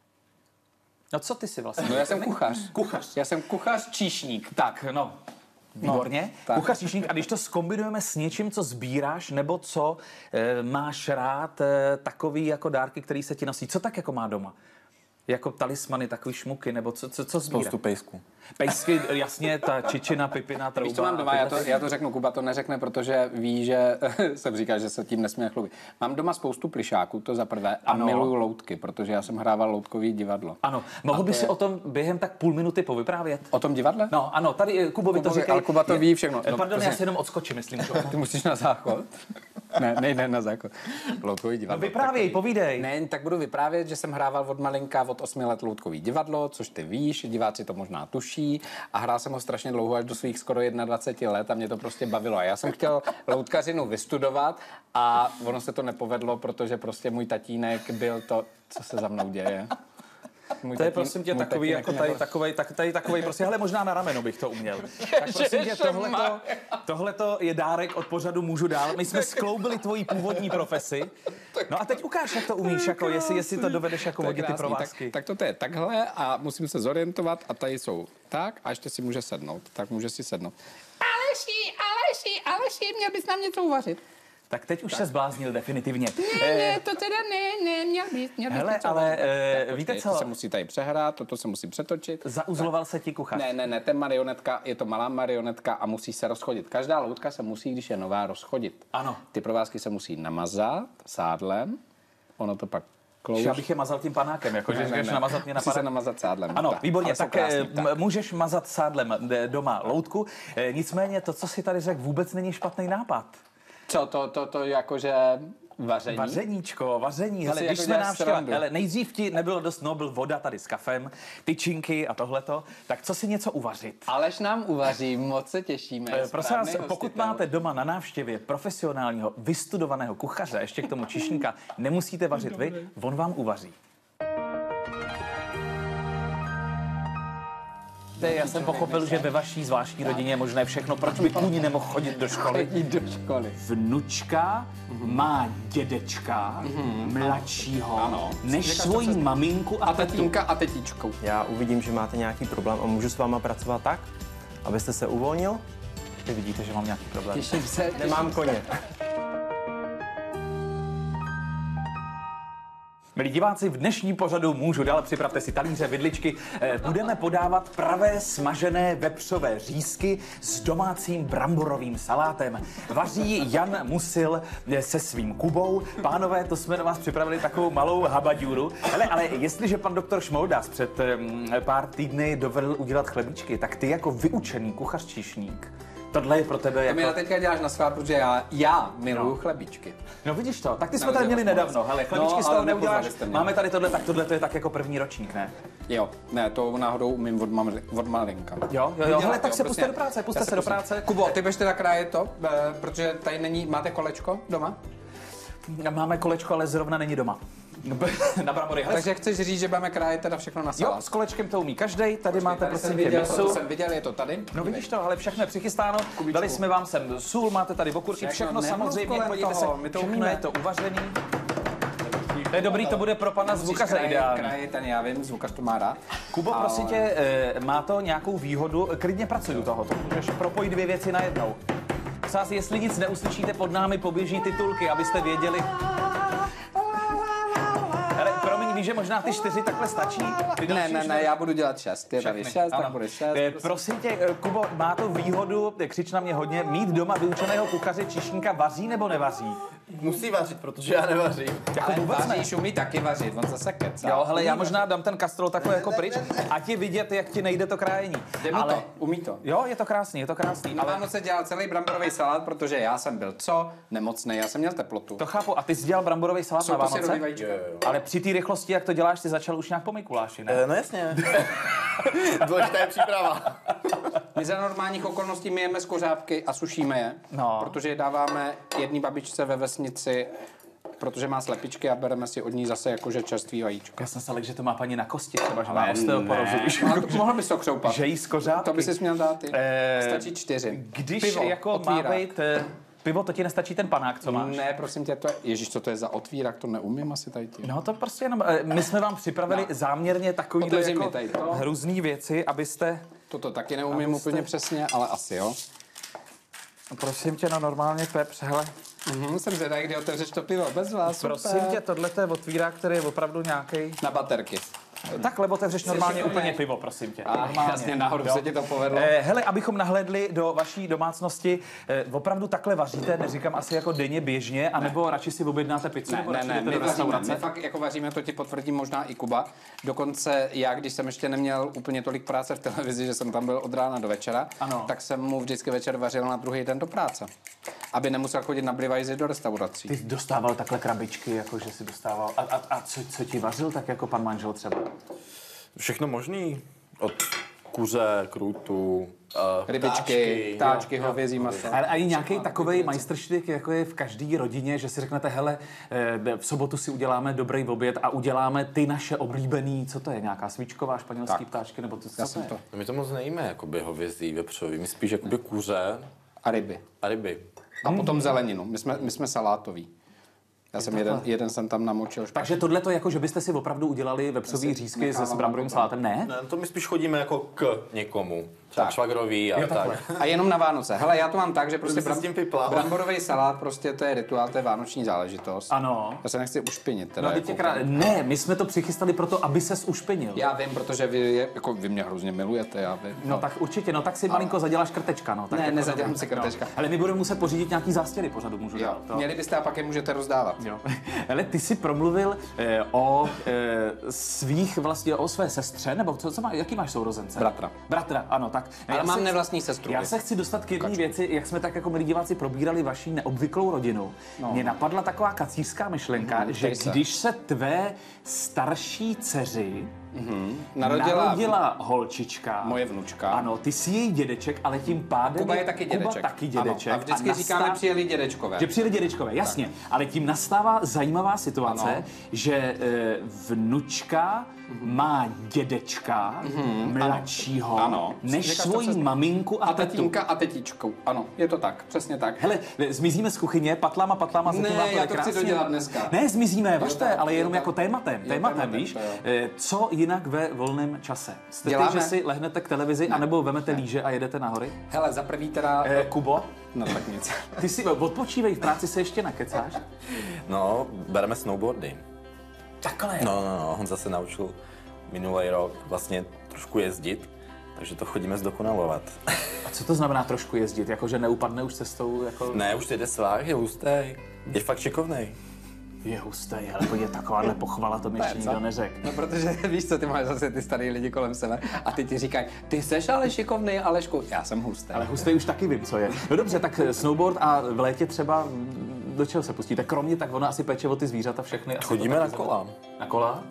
No co ty jsi vlastně? No já jsem kuchař. Kuchař. Já jsem kuchař číšník. Tak, no. Výborně. tak. Kuchař číšník. A když to zkombinujeme s něčím, co sbíráš, nebo co e, máš rád, e, takový jako dárky, který se ti nosí, co tak jako má doma? Jako talismany, takový šmuky, nebo co, co, co sbírá? Spoustu pejsků. Pejsky, jasně, ta čičina, pipina, trouba. Víš, co mám doma? Já to, já to řeknu, Kuba to neřekne, protože ví, že jsem říkal, že se tím nesmí chlubit. Mám doma spoustu plišáků, to za prvé, a Ano. miluju loutky, protože já jsem hrával loutkový divadlo. Ano, mohl by si je- o tom během tak půl minuty povyprávět? O tom divadle? No, ano, tady eh, Kubovi to Kubovi, říkají. ale Kuba to ví všechno. Eh, No, Pardon, já prosím. si jenom odskočím, myslím. Že... Ty musíš na záchod. Ne, nejde na zákon. Loutkový divadlo. No vyprávěj, takový. povídej. Ne, tak budu vyprávět, že jsem hrával od malinka, od osmi let loutkový divadlo, což ty víš, diváci to možná tuší. A hrál jsem ho strašně dlouho, až do svých skoro dvaceti jedna let a mě to prostě bavilo. A já jsem chtěl loutkařinu vystudovat a ono se to nepovedlo, protože prostě můj tatínek byl to, co se za mnou děje. Můj To je tatín- prosím tě můj takový, tatínek jako tady, nebyl- takový, tak, tady takový, prostě, hele, možná na rameno bych to uměl. Tak prosím tě, tohleto, tohleto je dárek od pořadu Můžu dál. My jsme skloubili tvoji původní profesi. No a teď ukáž, jak to umíš, jako, jestli, jestli to dovedeš jako To je vodit ty krásný. provázky. Tak, tak toto je takhle a musím se zorientovat a tady jsou tak a ještě si může sednout. Tak může si sednout. Aleši, Aleši, Aleši, měl bys nám něco uvařit. Tak teď už tak. se zbláznil definitivně. Ne, ne, to teda ne, ne, měl bys, měl bys Hele, něco ale uvařit. eh, Tak, víte počkej, co? To se musí tady přehrát, toto se musí přetočit. Zauzloval se ti kuchař. Ne, ne, ne, ten marionetka, je to malá marionetka a musí se rozchodit. Každá loutka se musí, když je nová, rozchodit. Ano. Ty provázky se musí namazat sádlem, ono to pak klouž. Já bych je mazal tím panákem, jako že říkáš namazat mě Musí napadá. se namazat sádlem. Ano, tak. výborně, Ale jsou tak, krásný, eh, tak. m- můžeš mazat sádlem eh, doma loutku. Eh, Nicméně to, co si tady řekl, vůbec není špatný nápad. Co, to, to, to jakože vaření? Vařeníčko, vaření, hele, si když jako jsme děláš návštěva, srandu. hele, nejdřív ti nebylo dost, no, byl voda tady s kafem, tyčinky a tohleto, tak co si něco uvařit? Alež nám uvaří, moc se těšíme. Eh, Prosím vás, Správný pokud hostitel. máte doma na návštěvě profesionálního, vystudovaného kuchaře, ještě k tomu čišníka, nemusíte vařit vy, on vám uvaří. Já jsem pochopil, že ve vaší zvláštní rodině je možné všechno. Proč by kůň nemohl chodit do školy? Chodí do školy. Vnučka má dědečka mladšího Ano. než Říkáš to svoji přesně. maminku a, A tetu. tatínka a tetičkou. Já uvidím, že máte nějaký problém a můžu s váma pracovat tak, abyste se uvolnil. Vy vidíte, že mám nějaký problém. Těším se. Nemám koně. Milí diváci, v dnešním pořadu Můžu dál, připravte si talíře, vidličky. Eh, Budeme podávat pravé smažené vepřové řízky s domácím bramborovým salátem. Vaří Jan Musil eh, se svým Kubou. Pánové, to jsme na vás připravili takovou malou habaďůru. Hele, ale jestliže pan doktor Šmoldas před eh, pár týdny dovedl udělat chlebíčky, tak ty jako vyučený kuchař číšník, tohle je pro tebe To jako... mi na teďka děláš na svát, protože já, já miluju No. chlebíčky. No vidíš to, tak ty jsme Na tady rozdíl měli od vás. nedávno. Hele, chlebíčky No, z toho ale neuděláš. nepoznali jste mě. Máme tady tohle, tak tohle to je tak jako první ročník, ne? Jo, ne, to náhodou umím od, mam, od malinka. Jo, jo, jo. Vydělat, Hele, tak jo, se prostě. puste do práce, puste Já se do pustím. práce. Kubo, ty běž teda krájet to, eh, protože tady není, máte kolečko doma? Máme kolečko, ale zrovna není doma. Na brambory. Hele, Takže chceš říct, že budeme krájet teda všechno na jo, salát? s kolečkem to umí každej. Tady máte Tady prosím jsem tě viděl, to misu. jsem viděl, je to tady. No vidíš to, ale všechno je přichystáno. Dali jsme vám sem sůl, máte tady okurky, Všechno, všechno nemluv samozřejmě, kolem podívejte se, toho, my to všechno umíme. je to uvařený. To je dobrý, to bude pro pana zvukaře ideální. Kraje, ten já vím, zvukař to má rád. Kubo, Ale- prosím tě, eh, má to nějakou výhodu? Klidně pracuju toho, to můžeš propojit dvě věci najednou. Prosím vás, jestli nic neuslyšíte, pod námi poběží titulky, abyste věděli. Ale promiň, víš, že možná ty čtyři takhle stačí? Ty Ne, další ne, už ne, já budu dělat šest. Je tady Všechny. šest, Ano. tak bude šest. Eh, prostě. Prosím tě, eh, Kubo, má to výhodu, eh, křič na mě hodně, mít doma vyučeného kuchaře čišníka, vaří nebo nevaří? Musí vařit, protože já nevařím. Jako Ale vůbec ne. vaříš, umí taky vařit, on zase kecá. Jo, hele, já Umí možná dám ten kastrol takhle jako pryč a ti vidět, jak ti nejde to krájení. Jde mu Ale to, umí to. jo, je to krásný, je to krásný, Na ale Vánoce dělal celý bramborový salát, protože já jsem byl co? Nemocný, já jsem měl teplotu. to chápu. A ty jsi dělal bramborový salát na Jsou to syrový Vánoce? vajíčka. Ale při té rychlosti, jak to děláš, ty začal už nějak po Mikuláši, ne? Eh, no jasně. Důležitá je příprava. My za normálních okolností myjeme skořápky a sušíme je, No. protože je dáváme jedné babičce ve vesnici, protože má slepičky a bereme si od ní zase jakože čerstvý vajíčko. Já jsem se lekl, že to má paní na kosti, třeba, že má osteoporózu. víš, No, to, mohl bys to křoupat. že jí z kořápky. To by si měl dát ty. Eh, Stačí čtyři. Když Pivo, jako otvírák. má být eh, pivo, to ti nestačí ten panák, co máš? Ne, prosím tě, to je... Ježíš, co to je za otvírák, to neumím asi tady ty. No to prostě jenom, eh, my jsme vám připravili No. záměrně takovýhle Otevři mi jako tady to. hrůzný věci, abyste, Toto taky neumím Abyste- úplně přesně, ale asi jo. prosím tě, no normálně Pepř, hele, Mhm, jsem zvědavý, kdy otevřeš to pivo bez vás. prosím super. tě, tohle je otvírák, který je opravdu nějaký. Na baterky. Takhle otevřeš normálně šikovnej. úplně pivo, prosím tě. A normálně. jasně, náhodou Jo. se ti to povedlo. Eh, hele, abychom nahlédli do vaší domácnosti, eh, opravdu takhle vaříte, neříkám asi jako denně běžně, anebo radši si objednáte pizzu, Ne, nebo ne, radši ne, jdete my do vaříme, restaurace? my fakt jako vaříme, to ti potvrdí možná i Kuba. Dokonce já, když jsem ještě neměl úplně tolik práce v televizi, že jsem tam byl od rána do večera, Ano. tak jsem mu vždycky večer vařil na druhý den do práce. aby nemusel chodit na Blivajzy do restaurací. Ty dostával takhle krabičky, jako že si dostával. A, a, a co, co ti vařil, tak jako pan manžel třeba? Všechno možný. Od kuře, krůtu, uh, Rybičky, ptáčky, hovězí maso. A, a i nějaký takovej majstrštyk, jako je v každé rodině, že si řeknete, hele, eh, v sobotu si uděláme dobrý oběd a uděláme ty naše oblíbený, co to je, nějaká svíčková španělský Tak. ptáčky, nebo to, co Já to jsem je? to. No my to moc nejíme, jakoby hovězí, vepřový. My spíš jakoby kuře A ryby. a ryby. A potom zeleninu. My jsme, my jsme salátoví. Já jsem jeden, jeden jsem tam namočil špatně. Takže tohle to jako, že byste si opravdu udělali vepřový řízky se s bramborovým salátem, ne? Ne, to my spíš chodíme jako k někomu. Třeba Tak. švagrový a Jo, takhle. tak. A jenom na Vánoce. Hele, já to mám tak, že prostě Kdyby se s tím pipla. bramborový salát, prostě to je rituál, to je vánoční záležitost. Ano. Já se nechci ušpinit. Teda, No, jako, teď krát, ne, my jsme to přichystali proto, aby ses ušpinil. já vím, protože vy, je, jako, vy mě hrozně milujete, já vím. No tak určitě, no tak si malinko zaděláš krtečka, no. Tak Ne, jako nezadělám dobrý, si tak krtečka. No. Ale my budeme muset pořídit nějaký zástěry pořadu, můžu Jo, dát. To. měli byste a pak je můžete rozdávat. Jo. Ale ty jsi promluvil eh, o eh, svých vlastně, o své sestře, nebo co, co má, jaký máš sourozence? Bratra. Bratra, ano, tak. Ale Já mám se- nevlastní sestru. Já se chci dostat k jedné věci, jak jsme tak jako milí diváci probírali vaši neobvyklou rodinu. No. Mě napadla taková kacířská myšlenka, Mhm, že ptej se. když se tvé starší dceři Narodila, narodila holčička, moje vnučka. ano, ty jsi její dědeček, ale tím pádem Kuba je taky dědeček. Kuba taky dědeček. Ano. A vždycky říkáme, přijeli dědečkové. Že přijeli dědečkové, jasně. Ale tím nastává zajímavá situace, Ano. že e, vnučka má dědečka mladšího, Ano. než Říkáš to svoji přesně. maminku a, A tetu. tatínka a tetičkou. Ano, je to tak, přesně tak. Hele, zmizíme z kuchyně, patlama, patlama, zatím Ne, vám to já jde to chci krásně. dodělat dneska. Ne, zmizíme, važte, tak, ale jo, jenom tak. jako tématem, Jo, tématem, tématem, víš? to jo. Eh, Co jinak ve volném čase? Jste ty, Děláme. že si lehnete k televizi, anebo vemete líže a jedete na hory? Hele, za prvý teda... Eh, Kubo, No tak nic. ty si odpočívej, v práci se ještě nakecáš? No, bereme snowboardy. Takhle. No, no, no, on zase naučil minulý rok vlastně trošku jezdit, takže to chodíme zdokonalovat. A co to znamená trošku jezdit? Jako, že neupadne už cestou? Jako... Ne, už jde svách, je hustý. Je fakt šikovnej. Je hustý, ale to je takováhle pochvala, to mi ještě nikdo neřekl. No protože víš co, ty máš zase ty starý lidi kolem sebe a ty ti říkají, ty seš ale šikovný, Alešku, já jsem hustý. Ale hustý už taky vím, co je. No dobře, tak snowboard a v létě třeba mm, do čeho se pustíte? Kromě tak ona asi peče o ty zvířata všechny. Asi Chodíme to na taky kola. Na kola?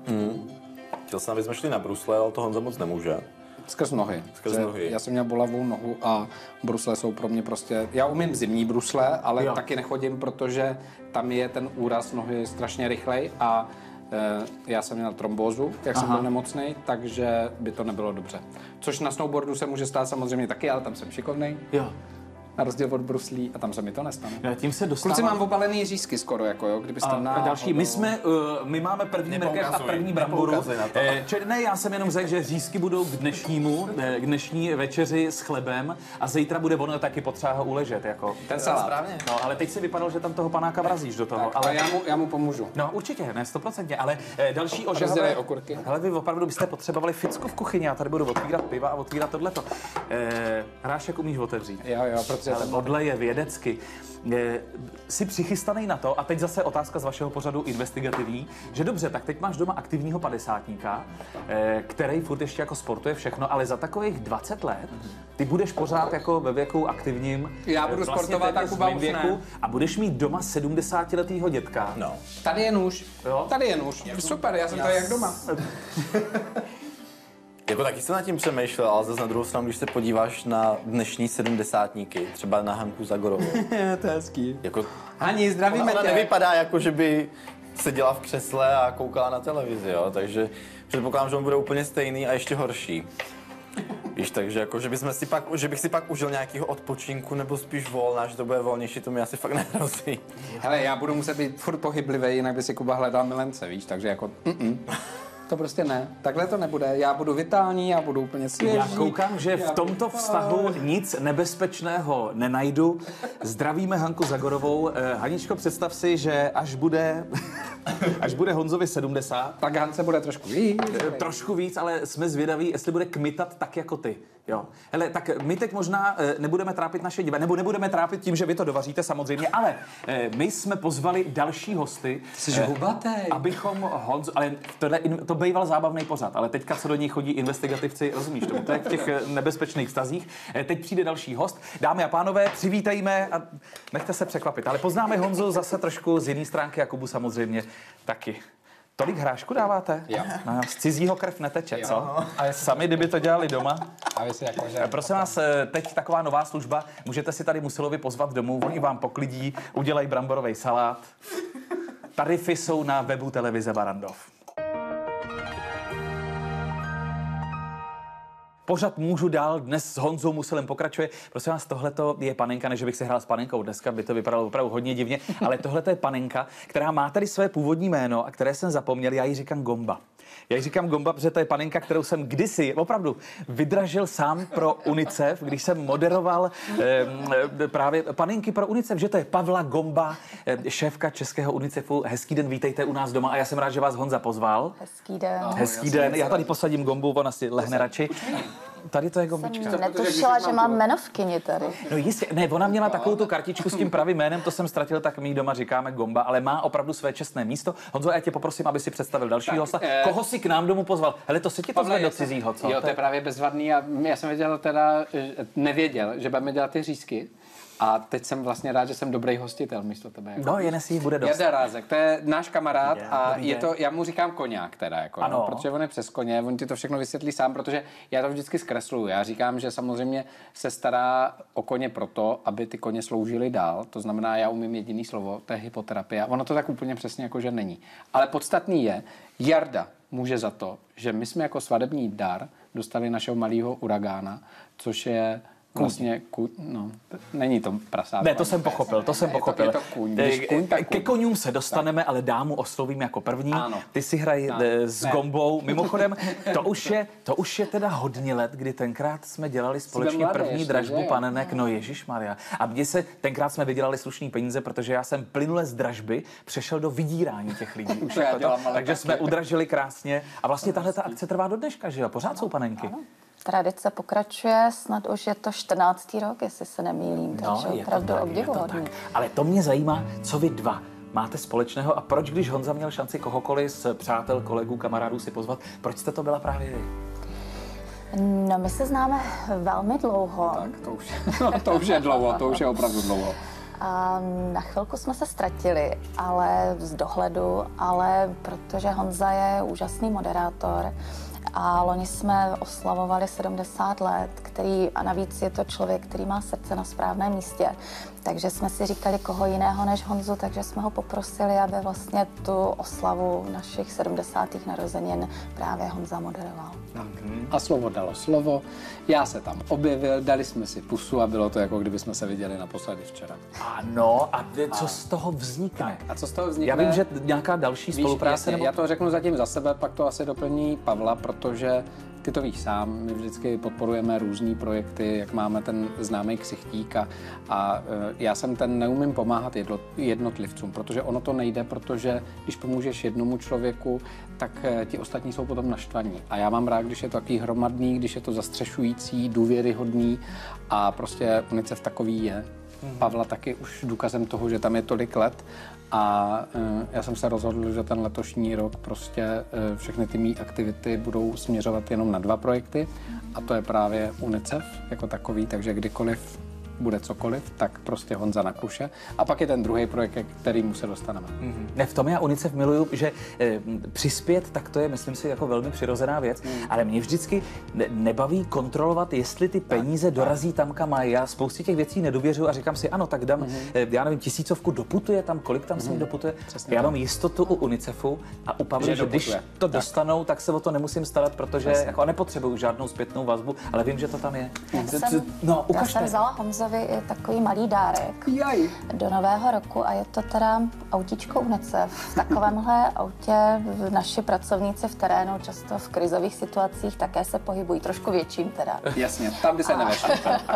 Chtěl jsem, aby jsme šli na brusle, ale to Honza moc nemůže. Skrz nohy. Skrz Že nohy. Já jsem měl bolavou nohu a brusle jsou pro mě prostě... Já umím zimní brusle, ale Jo. taky nechodím, protože tam je ten úraz nohy strašně rychlej a e, já jsem měl trombózu, jak jsem Aha. byl nemocný, takže by to nebylo dobře. Což na snowboardu se může stát samozřejmě taky, ale tam jsem šikovnej. Jo. Na rozdíl od bruslí a tam se mi to nestane. No, tím se dostává... Kluci, mám opalený řízky skoro, jako jo, kdybyste A, na... a další, my jsme, uh, my máme první mrkev a Nepoukazuj, první bramboru. nepoukazuj na to. Eh, če, ne, já jsem jenom řekl, že řízky budou k dnešnímu, eh, k dnešní večeři s chlebem a zítra bude ono taky potřeba ho uležet, jako. Ten salát. Správně. No, ale teď si vypadal, že tam toho panáka vrazíš do toho, Tak, ale... ale já mu, já mu pomůžu. No určitě, ne stoprocentně, ale eh, další Rozdělej ožehavé... okurky. Hele, vy opravdu byste potřebovali ficku v kuchyni, já tady budu otvírat piva a otvírat tohleto. Eh, hrášek umíš otevřít. Jo, jo, protože Ale ten... podle je vědecky. Je, jsi přichystaný na to, a teď zase otázka z vašeho pořadu investigativní, že dobře, tak teď máš doma aktivního padesátníka, eh, který furt ještě jako sportuje všechno, ale za takových dvacet let ty budeš pořád jako ve věku aktivním. Já budu eh, sportovat téměř a Kuba v mém už ne. věku a budeš mít doma sedmdesátiletýho dětka. No. Tady je nůž. Jo? Tady je nůž. Super, já jsem tady jak doma. Jako taky jsem nad tím přemýšlel, ale zase na druhou stranu, když se podíváš na dnešní sedmdesátníky, třeba na Hanku Zagorovou, To je hezký. jako Hani, zdravíme ona tě. nevypadá jako, že by seděla v křesle a koukala na televizi, jo? Takže předpokládám, že on bude úplně stejný a ještě horší. Víš, takže jako, že, bychom si pak, že bych si pak užil nějakého odpočinku nebo spíš volna, že to bude volnější, to mi asi fakt nehrozí. Hele, já budu muset být furt pohyblivý, jinak by si Kuba hledal milence, víš, takže jako mm-mm. To prostě ne. Takhle to nebude. Já budu vitální, já budu úplně svěží. Já koukám, že v Já tomto budu- vztahu nic nebezpečného nenajdu. Zdravíme Hanku Zagorovou. Eh, Haničko, představ si, že až bude, až bude Honzovi sedmdesát, Tak Hance bude trošku víc. eh, trošku víc, ale jsme zvědaví, jestli bude kmitat tak jako ty. Jo. Hele, tak my teď možná e, nebudeme trápit naše diváky, nebo nebudeme trápit tím, že vy to dovaříte samozřejmě, ale e, my jsme pozvali další hosty. Jsi hubatej. Abychom Honzo, ale tohle, to býval zábavný pořad, ale teďka co do něj chodí investigativci, rozumíš tomu, to je v těch e, nebezpečných vztazích. E, teď přijde další host. Dámy a pánové, přivítajme a nechte se překvapit, ale poznáme Honzu zase trošku z jiné stránky, Jakubu samozřejmě taky. Tolik hrášku dáváte? Jo. Na z cizího krev neteče, Jo. co? A sami, kdyby to dělali doma? A vy si jako, že... Prosím vás, teď taková nová služba. Můžete si tady Musilovi pozvat domů, oni vám poklidí, udělají bramborový salát. Tarify jsou na webu televize Barrandov. Pořad Můžu dál, dnes s Honzou Musilem pokračuje. Prosím vás, tohleto je panenka, než bych si hrál s panenkou dneska, by to vypadalo opravdu hodně divně, ale tohleto je panenka, která má tady své původní jméno a které jsem zapomněl, já jí říkám Gomba. Já jí říkám Gomba, protože to je panenka, kterou jsem kdysi opravdu vydražil sám pro UNICEF, když jsem moderoval eh, právě panenky pro UNICEF, že to je Pavla Gomba, eh, šéfka českého UNICEFu. Hezký den, vítejte u nás doma a já jsem rád, že vás Honza pozval. Hezký den. No, Hezký den, já tady posadím Gombu, ona si lehne radši. Tady to je Gombička. Jsem netušila, že mám jmenovkyni tady. No jistě, ne, ona měla takovou tu kartičku s tím pravým jménem, to jsem ztratil, tak my jí doma říkáme Gomba, ale má opravdu své čestné místo. Honzo, já tě poprosím, aby si představil dalšího hosta. eh, Koho si k nám domů pozval? Hele, to se ti pozve do cizího, co? Jo, to je právě bezvadný a já jsem věděl teda, nevěděl, že budeme dělat ty řízky. A teď jsem vlastně rád, že jsem dobrý hostitel místo tebe. Jako. No, jen si bude dost. Jarda Rázek, to je náš kamarád Je, a dobrý je den. to, já mu říkám koňák teda, jako, Ano. no, protože on je přes koně, on ti to všechno vysvětlí sám, protože já to vždycky zkresluju. Já říkám, že samozřejmě se stará o koně proto, aby ty koně sloužily dál, to znamená, já umím jediný slovo, to je hypoterapie a ono to tak úplně přesně jako, že není. Ale podstatný je, Jarda může za to, že my jsme jako svadební dar dostali našeho malého uragána, což je vlastně ku, no, není to prasátko. Ne, to jsem pochopil, to jsem Ne, je to- pochopil. je to kůň. Když kůň, tak Ke kůň. koňům se dostaneme, ale dámu oslovím jako první. Ano. Ty si hrají Ano. eh, s Ne. Gombou. Mimochodem, to už, je, to už je teda hodně let, kdy tenkrát jsme dělali společně mladý první ještě, dražbu že jo? panenek. No ježišmarja. A mně se tenkrát jsme vydělali slušný peníze, protože já jsem plynule z dražby přešel do vydírání těch lidí. Už já jako to. dělám, ale Takže taky. jsme udražili krásně. A vlastně tahle ta akce trvá do dneška, že jo? Pořád jsou panenky. Tradice pokračuje, snad už je to čtrnáctý rok, jestli se nemýlím, takže No, je to opravdu tak, je to obdivuhodný. tak. Ale to mě zajímá, co vy dva máte společného a proč, když Honza měl šanci kohokoliv z přátel, kolegů, kamarádů si pozvat, proč jste to byla právě vy? No, my se známe velmi dlouho. Tak to už, no, to už je dlouho, to už je opravdu dlouho. A na chvilku jsme se ztratili, ale z dohledu, ale protože Honza je úžasný moderátor a loni jsme oslavovali sedmdesát let, který, a navíc je to člověk, který má srdce na správném místě. Takže jsme si říkali, koho jiného než Honzu, takže jsme ho poprosili, aby vlastně tu oslavu našich sedmdesátých narozenin právě Honza moderoval. A slovo dalo slovo, já se tam objevil, dali jsme si pusu a bylo to jako kdyby jsme se viděli naposledy včera. Ano, a co z toho vznikne? A co z toho vznikne? Já vím, že nějaká další Víš, spolupráce jasně, nebo... já to řeknu zatím za sebe, pak to asi doplní Pavla, protože ty to víš sám, my vždycky podporujeme různý projekty, jak máme ten známý ksichtík a, a e, já jsem ten neumím pomáhat jedlo, jednotlivcům, protože ono to nejde, protože když pomůžeš jednomu člověku, tak e, ti ostatní jsou potom naštvaní. A já mám rád, když je to takový hromadný, když je to zastřešující, důvěryhodný a prostě UNICEF takový je. Pavla taky už důkazem toho, že tam je tolik let a e, já jsem se rozhodl, že ten letošní rok prostě e, všechny ty mý aktivity budou směřovat jenom na dva projekty a to je právě UNICEF jako takový, takže kdykoliv bude cokoliv, tak prostě Honza na kuše. A pak je ten druhý projekt, ke kterýmu se dostaneme. Mm-hmm. Ne, v tom já UNICEF miluju, že e, přispět, tak to je, myslím si, jako velmi přirozená věc, mm. ale mě vždycky ne, nebaví kontrolovat, jestli ty peníze tak, dorazí tam, kam mají. Já spoustě těch věcí nedověřuju a říkám si, ano, tak dám, mm-hmm. e, já nevím, tisícovku doputuje tam, kolik tam mm-hmm. s ním doputuje. Přesně já tak. Mám jistotu u UNICEFu a u Pavly, že, že když to tak. dostanou, tak se o to nemusím starat, protože jako nepotřebuju žádnou zpětnou vazbu, ale vím, že to tam je. Já jsem, no, já jsem vzala Honzu Honzovi i takový malý dárek Jaj. do nového roku a je to teda autíčko UNICEF. V takovémhle autě naši pracovníci v terénu často v krizových situacích také se pohybují, trošku větším teda. Jasně, tam by se nevešel.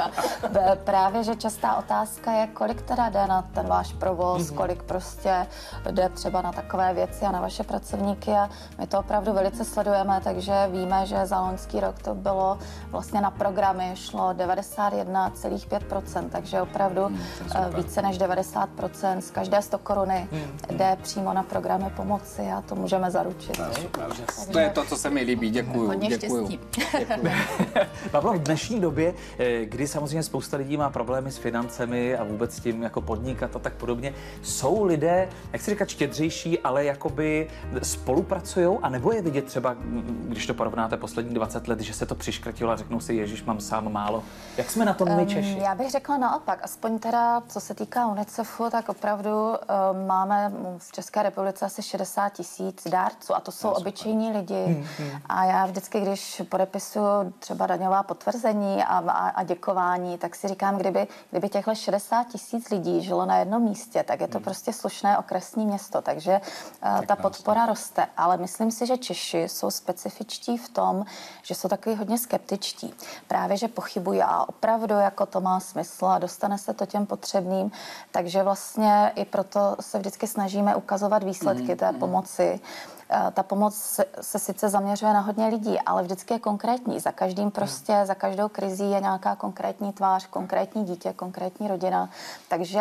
Právě, že častá otázka je, kolik teda jde na ten váš provoz, mm-hmm. kolik prostě jde třeba na takové věci a na vaše pracovníky a my to opravdu velice sledujeme, takže víme, že za loňský rok to bylo vlastně na programy šlo devadesát jedna celá pět procenta, takže opravdu mm, více než devadesát procent z každé sto koruny mm. jde přímo na programy pomoci a to můžeme zaručit. No, super, takže... To je to, co se mi líbí, děkuju. Hodně děkuju. děkuju. Pavlo, v dnešní době, kdy samozřejmě spousta lidí má problémy s financemi a vůbec s tím jako podnikat a tak podobně, jsou lidé, jak se říká, štědřejší, ale jakoby spolupracujou, a nebo je vidět třeba, když to porovnáte poslední dvacet let, že se to přiškrtilo a řeknou si, ježiš, mám sám málo. Jak jsme na tom my Češi? Um, já bych řekla naopak, aspoň teda, co se týká UNICEFu, tak opravdu um, máme v České republice asi šedesát tisíc dárců a to jsou to obyčejní lidi. Hmm, hmm. A já vždycky, když podepisuju třeba daňová potvrzení a, a, a děkování, tak si říkám, kdyby, kdyby těchto šedesát tisíc lidí žilo na jednom místě, tak je to hmm. prostě slušné okresní město, takže uh, ta podpora roste. Ale myslím si, že Češi jsou specifičtí v tom, že jsou takový hodně skeptičtí. Právě, že pochybují a opravdu jako to má smysl a dostane se to těm potřebným, takže vlastně i proto se vždycky snažíme ukazovat výsledky mm, té mm. pomoci. Ta pomoc se, se sice zaměřuje na hodně lidí, ale vždycky je konkrétní. Za každým prostě, za každou krizí je nějaká konkrétní tvář, konkrétní dítě, konkrétní rodina. Takže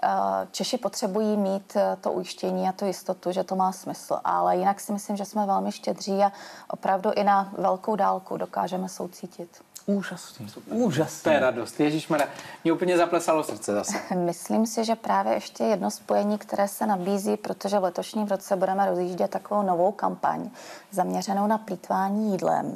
Češi potřebují mít to ujištění a tu jistotu, že to má smysl. Ale jinak si myslím, že jsme velmi štědří a opravdu i na velkou dálku dokážeme soucítit. Úžasný, úžasný. To je radost. Ježišmarja, mě úplně zaplesalo srdce zase. Myslím si, že právě ještě jedno spojení, které se nabízí, protože v letošním roce budeme rozjíždět takovou novou kampaň zaměřenou na plýtvání jídlem.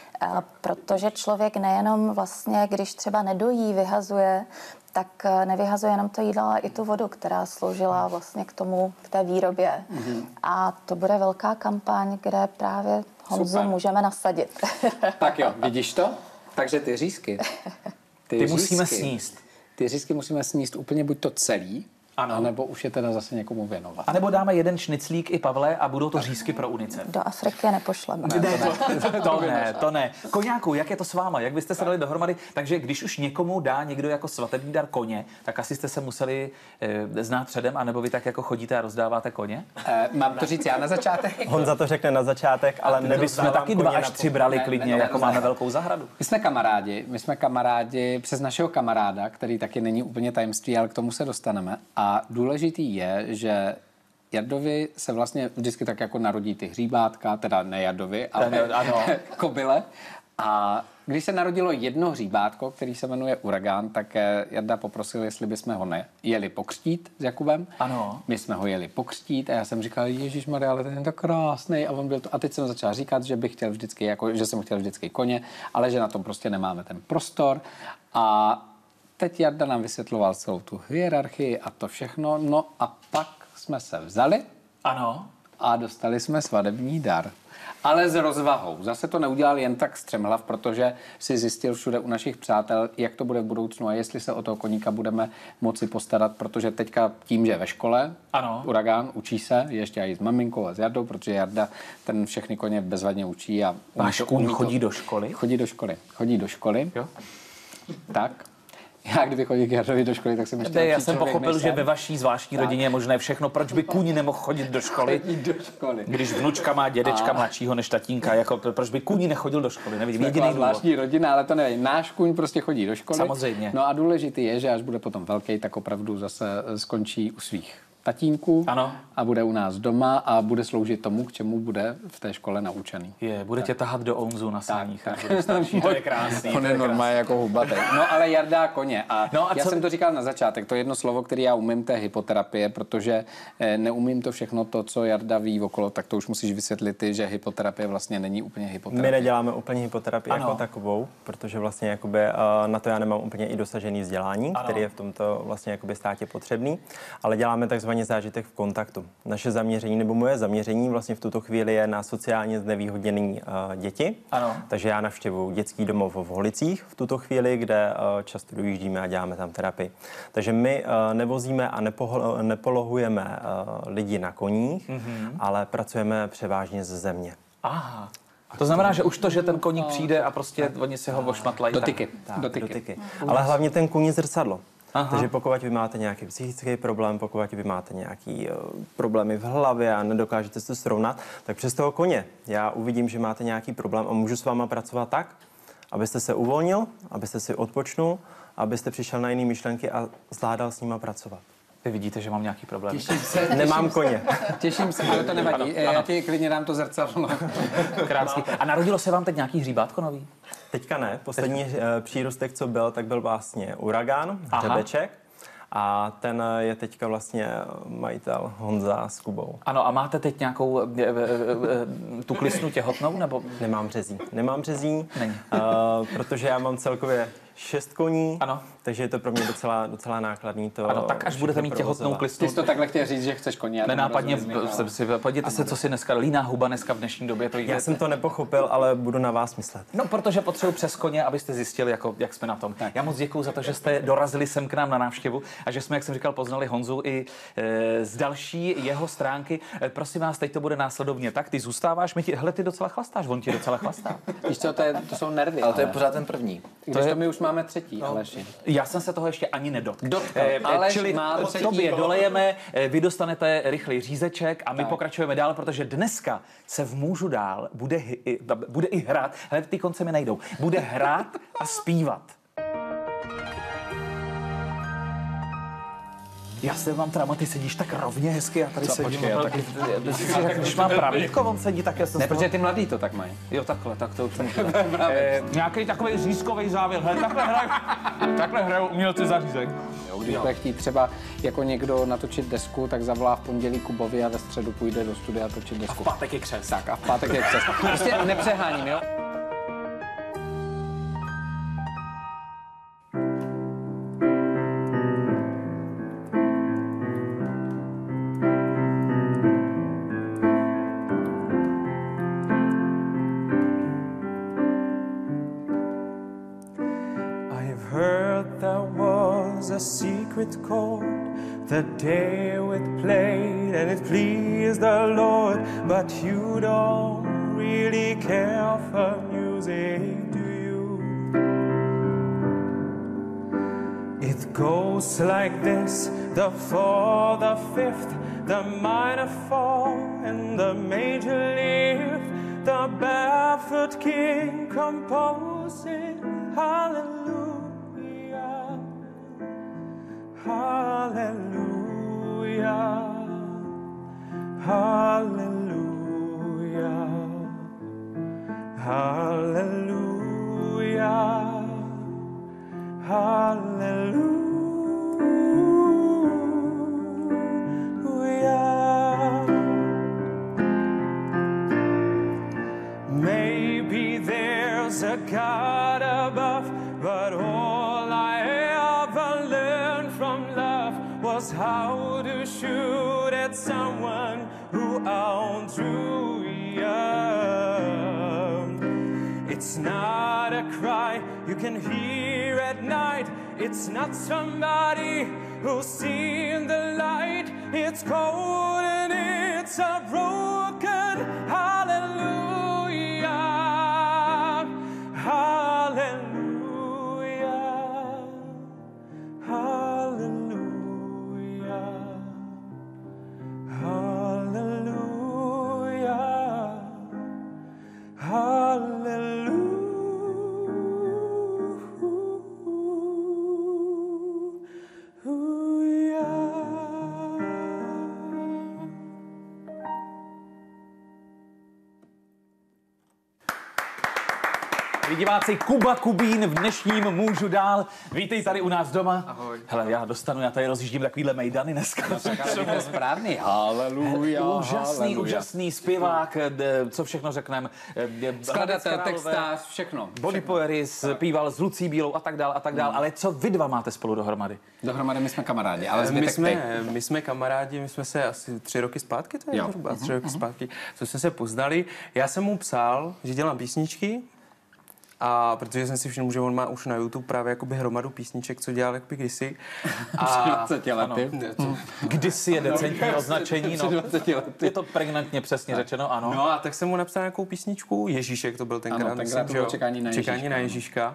Protože člověk nejenom vlastně, když třeba nedojí, vyhazuje, tak nevyhazuje jenom to jídlo, ale i tu vodu, která sloužila vlastně k tomu, k té výrobě. Mm-hmm. A to bude velká kampaň, kde právě Honzu Super. můžeme nasadit. Tak jo, vidíš to? Takže ty řízky. Ty, ty musíme sníst. Ty řízky musíme sníst úplně buď to celý, ano. Anebo už je teda zase někomu věnovat. A nebo dáme jeden šniclík i Pavle a budou to řízky pro UNICEF. Do Afriky nepošleme. Ne, ne, to, to ne, to ne. Koňáku, jak je to s váma? Jak byste se dali dohromady? Takže když už někomu dá někdo jako svatební dar koně, tak asi jste se museli e, znát předem, anebo vy tak jako chodíte a rozdáváte koně? E, mám to říct já na začátek? Honza to řekne na začátek, ale my jsme taky dva až tři brali ne, klidně, ne, ne, jako ne, máme ne. velkou zahradu. My jsme kamarádi, my jsme kamarádi přes našeho kamaráda, který taky není úplně tajemství, ale k tomu se dostaneme. A důležitý je, že Jardovi se vlastně vždycky tak jako narodí ty hříbátka, teda ne Jardovi, ale ano. kobyle. A když se narodilo jedno hříbátko, který se jmenuje Uragán, tak Jarda poprosil, jestli bychom ho nejeli pokřtít s Jakubem. Ano. My jsme ho jeli pokřtít a já jsem říkal, ježišmarja, ale ten je tak krásný. A on byl to. A teď jsem začal říkat, že bych chtěl vždycky, jako, že jsem chtěl vždycky koně, ale že na tom prostě nemáme ten prostor. A teď Jarda nám vysvětloval celou tu hierarchii a to všechno. No a pak jsme se vzali. Ano. A dostali jsme svadební dar. Ale s rozvahou. Zase to neudělal jen tak střemhlav, protože si zjistil všude u našich přátel, jak to bude v budoucnu a jestli se o toho koníka budeme moci postarat, protože teďka tím, že je ve škole, ano. Uragán učí se, ještě i s maminkou a s Jardou, protože Jarda ten všechny koně bezvadně učí. A váš kůň chodí do školy? Chodí do školy. Chodí do školy. Jo. Tak. Já kdyby chodil k Jardovi do školy, tak jsem ještě... Já jsem pochopil, že ve vaší zvláštní tak. rodině je možné všechno. Proč by kůň nemohl chodit do školy? do školy. Když vnučka má dědečka a... mladšího než tatínka, jako proč by kůň nechodil do školy? Nevidím jediný důvod. Zvláštní rodina, ale to nevím. Náš kůň prostě chodí do školy. Samozřejmě. No a důležitý je, že až bude potom velký, tak opravdu zase skončí u svých tatínků ano. a bude u nás doma a bude sloužit tomu, k čemu bude v té škole naučený. Je, bude tak. tě tahat do Onzu na sáních. To je krásný. On je normálně jako hubatý. No ale Jarda koně. A, no a já co... jsem to říkal na začátek, to jedno slovo, které já umím, to je hypoterapie, protože neumím to všechno to, co Jarda ví okolo, tak to už musíš vysvětlit ty, že hypoterapie vlastně není úplně hypoterapie. My neděláme úplně hypoterapii ano. jako takovou, protože vlastně jakoby, na to já nemám úplně i dosažený vzdělání, ano. který je v tomto vlastně jakoby státě potřebný, ale děláme takzvaně takzvaný zážitek v kontaktu. Naše zaměření, nebo moje zaměření vlastně v tuto chvíli je na sociálně znevýhodněné uh, děti. Ano. Takže já navštěvuji dětský domov v Holicích v tuto chvíli, kde uh, často dojíždíme a děláme tam terapii. Takže my uh, nevozíme a nepoho- nepolohujeme uh, lidi na koních, mm-hmm. ale pracujeme převážně ze země. Aha. To znamená, že už to, že ten koník přijde a prostě oni si ho ošmatlají. Dotyky. Tak, Dotyky. dotyky. Ale hlavně ten kůň je zrcadlo. Aha. Takže pokud vy máte nějaký psychický problém, pokud vy máte nějaký uh, problémy v hlavě a nedokážete se to srovnat, tak přes toho koně já uvidím, že máte nějaký problém a můžu s váma pracovat tak, abyste se uvolnil, abyste si odpočnul, abyste přišel na jiné myšlenky a zvládal s nima pracovat. Vy vidíte, že mám nějaký problém. Těším se, těším Nemám se, koně. Těším se, ale to nevadí. Ano, Já ano. ti klidně dám to zrcadlo. Krásný. A narodilo se vám teď nějaký hříbátko nový? Teďka ne. Poslední uh, přírůstek, co byl, tak byl vlastně uragán, Aha. hřebeček. A ten je teďka vlastně majitel Honza s Kubou. Ano, a máte teď nějakou e, e, e, tu klisnu těhotnou, nebo? Nemám březí. Nemám březí, Není. uh, protože já mám celkově šest koní, Ano. takže je to pro mě docela, docela nákladný to. Ano, tak až budete mít těhotnou provozovat. klisnu. Ty jsi to takhle chtěl říct, že chceš koně. Nenápadně, jsem si, podívejte se, co si dneska líná huba dneska v dnešní době. To Já jsem to nepochopil, ale budu na vás myslet. No, protože potřebuji přes koně, abyste zjistili, jako, jak jsme na tom. Tak. Já moc děkuji za to, že jste dorazili sem k nám na návštěvu a že jsme, jak jsem říkal, poznali Honzu i e, z další jeho stránky. E, prosím vás, teď to bude následovně tak. Ty zůstáváš, my ti, hele, ty docela chlastáš, on ti docela chlastá. Víš co, to, je, to jsou nervy. Ale to je pořád ten první. Když to, je... to my už máme třetí, no. Aleši. Já jsem se toho ještě ani nedotkl. Dotkl. E, Aleš čili má o třetí. tobě dolejeme, e, vy dostanete rychlej řízeček a my Tak. pokračujeme dál, protože dneska se v Můžu dál bude, hi, bude i hrát, hele, ty konce mi nejdou, bude hrát a zpívat. Já se vám teda, ty sedíš tak rovně hezky, a tady Co, sedím. počkej, já taky- Když mám pravítko, on sedí tak, já jsem Ne, z toho- protože ty mladý to tak mají. Jo, takhle, tak to už jsem eh, nějaký takový řízkový závěr. Hele, takhle hrajou, takhle hrajou umělci za řízek. Jo, když bude chtít třeba jako někdo natočit desku, tak zavolá v pondělí Kubovi a ve středu půjde do studia točit desku. V pátek je křest. Tak a v pátek je přes. Prostě nepřeháním, jo? I've heard there was a secret chord that David played and it pleased the Lord, but you don't really care for music, do you? It goes like this: the four, the fifth, the minor fall, and the major lift. The barefoot king composing hallelujah, hallelujah, hallelujah, hallelujah, hallelujah. Maybe there's a God above, but all I ever learned from love was how to shoot at someone who outdrew you. It's not a cry you can hear at night. It's not somebody who's seen the light. It's cold and it's a broken hallelujah. Hallelujah, hallelujah, hallelujah, hallelujah. Milí diváci, Kuba Kubín v dnešním Můžu dál. Vítej tady u nás doma. Ahoj. Hele, já dostanu, já tady rozjíždím takovýhle mejdany dneska. To je správný. Haleluja, Úžasný, haleluja. úžasný zpěvák, d- co všechno řekneme. Skladatel, textář, všechno. Body Poery, zpíval s Lucí Bílou a tak dál a tak dál. Ale co vy dva máte spolu dohromady? Dohromady my jsme kamarádi, ale My zbytek ty. jsme, my jsme kamarádi, my jsme se asi tři roky zpátky, to je Jo. zhruba tři roky zpátky, co jsme se poznali. Já jsem mu psal, že dělám písničky, a protože jsem si všiml, že on má už na YouTube právě jakoby hromadu písniček, co dělal jakoby kdysi. A dvaceti lety. Kdysi je decentní označení, no. Je to pregnantně přesně řečeno, ano. No a tak jsem mu napsal nějakou písničku, Ježíšek to byl tenkrát. Ano, tenkrát to bylo že jo? Čekání na Čekání Ježíška, na ano. Ježíška.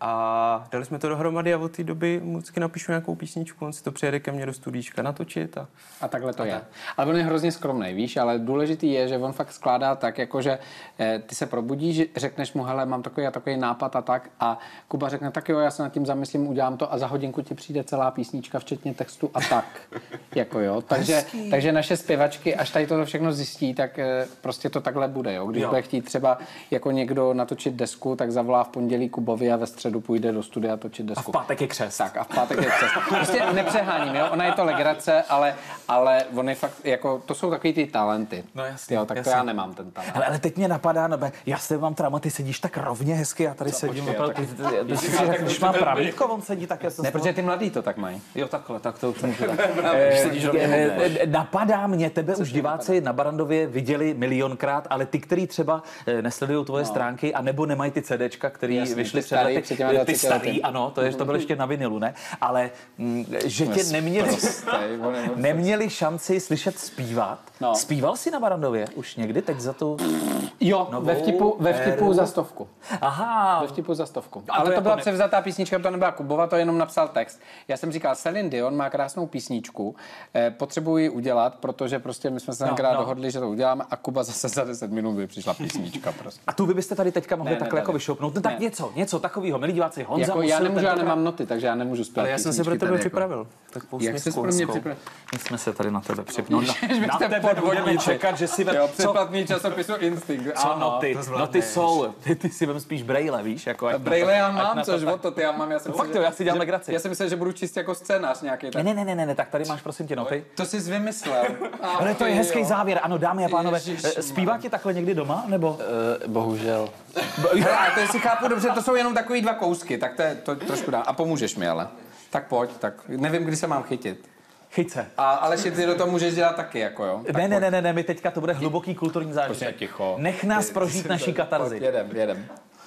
A dali jsme to dohromady a od té doby mu vždycky napíšu nějakou písničku, on si to přijede ke mně do studíčka natočit. A... A takhle to je. Ale on je hrozně skromný, víš, ale důležitý je, že on fakt skládá tak, jakože eh, ty se probudíš, řekneš mu, hele, mám takový a takový nápad a tak, a Kuba řekne, tak jo, já se nad tím zamyslím, udělám to a za hodinku ti přijde celá písnička, včetně textu a tak. jako jo. Takže, takže naše zpěvačky, až tady toto všechno zjistí, tak eh, prostě to takhle bude, jo. Když Jo. bude chtít třeba jako někdo natočit desku, tak zavolá v pondělí Kubovi a ve středu půjde do studia točit desku. V pátek je křest. Tak a v pátek je přes. Prostě nepřeháním, jo, ona je to legrace, ale, ale on je fakt, jako, to jsou takový ty talenty. No jasně, Jo, tak jasně. to já nemám ten talent. Ale, ale teď mě napadá, no, be- já se mám trauma, ty sedíš tak rovně hezky, já tady sedím, počkej, opravdu, tak- ty, ty, ty, ty si řekl, když má pravítko, on sedí tak, já jsem Ne, z toho- protože ty mladý to tak mají. Jo, takhle, tak to už můžu. Eh, eh, Napadá mě, tebe už diváci na Barandově viděli milionkrát, ale ty, který třeba eh, nesledují tvoje stránky, anebo nemají ty CDčka, který Jasně, vyšly ty před starý, lety, před těma ty dvaceti starý, lety. ano, to, je, to bylo ještě na vinilu, ne? Ale mm, že tě neměli, Prostej, on je- neměli šanci slyšet zpívat. No. Zpíval jsi na Barandově už někdy, teď za tu... Jo, Novou ve vtipu, ve vtipu éru. za stovku. Aha, Ve vtipu za stovku. A to Ale to, jako byla ne- převzatá písnička, to nebyla Kubova, to jenom napsal text. Já jsem říkal, Celine Dion má krásnou písničku, eh, potřebuji ji udělat, protože prostě my jsme se tenkrát no. dohodli, že to uděláme a Kuba zase za deset minut by přišla písnička prostě. a tu vy byste tady teďka mohli Ne, ne, takhle ne, jako ne. vyšoupnout. No tak Ne. něco, něco takového. Milí diváci, Honza Jako já Musil nemůžu, já tentokrát- nemám noty, takže já nemůžu zpívat Ale já jsem se pro písničky tebe tady jako. připravil. Tak poušť Jak mě jsi pro mě Skorskou. připravil? My jsme se tady na tebe připravili. No, Ježiš, vy na jste tebe budeme podvodníci. čekat, že si ve... Jo, co, předplatný časopisu Instinct. co Aha. noty? to zvládneš. Noty jsou, ty, ty si vem spíš brejle, víš? Jako ať na to- Braille já ať mám, na to což tak- o to, ty já mám, já jsem Fakt jo, já si dělám legraci. Já si myslel, že budu čist jako scénář nějaký. Tak. Ne, ne, ne, ne, ne, tak tady máš prosím tě noty. To jsi vymyslel. Ale to je hezký závěr, ano, dámy a pánové. Ježišmarja. Eh, Zpívá ti takhle někdy doma, nebo? Bohužel. Hele, a to jestli chápu dobře, to jsou jenom takový dva kousky, tak to je to trošku dá. A pomůžeš mi ale. Tak pojď, tak nevím, kdy se mám chytit. Chyť se. A ale ty do toho můžeš dělat taky, jako jo. Tak Ne, ne, pojď. ne, ne, ne, my teďka to bude hluboký kulturní zážitek. Prostě ticho. Nech nás prožít naší katarzi. Pojď, jedem, jedem.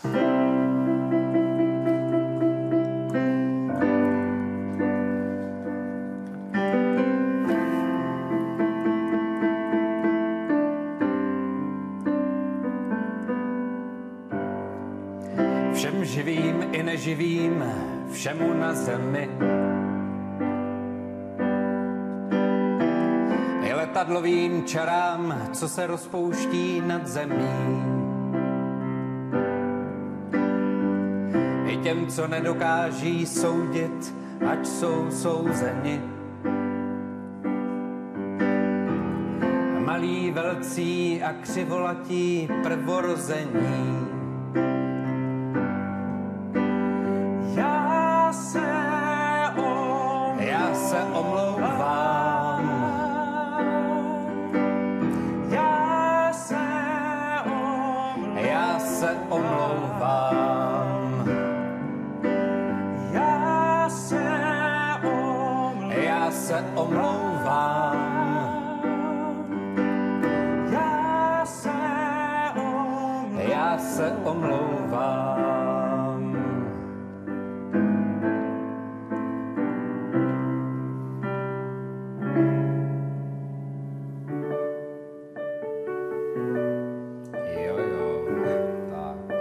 Všem živým i neživým, všemu na zemi. I letadlovým čarám, co se rozpouští nad zemí. I těm, co nedokáží soudit, ať jsou souzeni. Malí, velcí a křivolatí prvorození. Já se omlouvám. Já se omlouvám. Já se omlouvám. Já se omlouvám. Já se omlouvám. Já se omlouvám. Já se omlouvám. Já se omlouvám. Jo, jo, tak.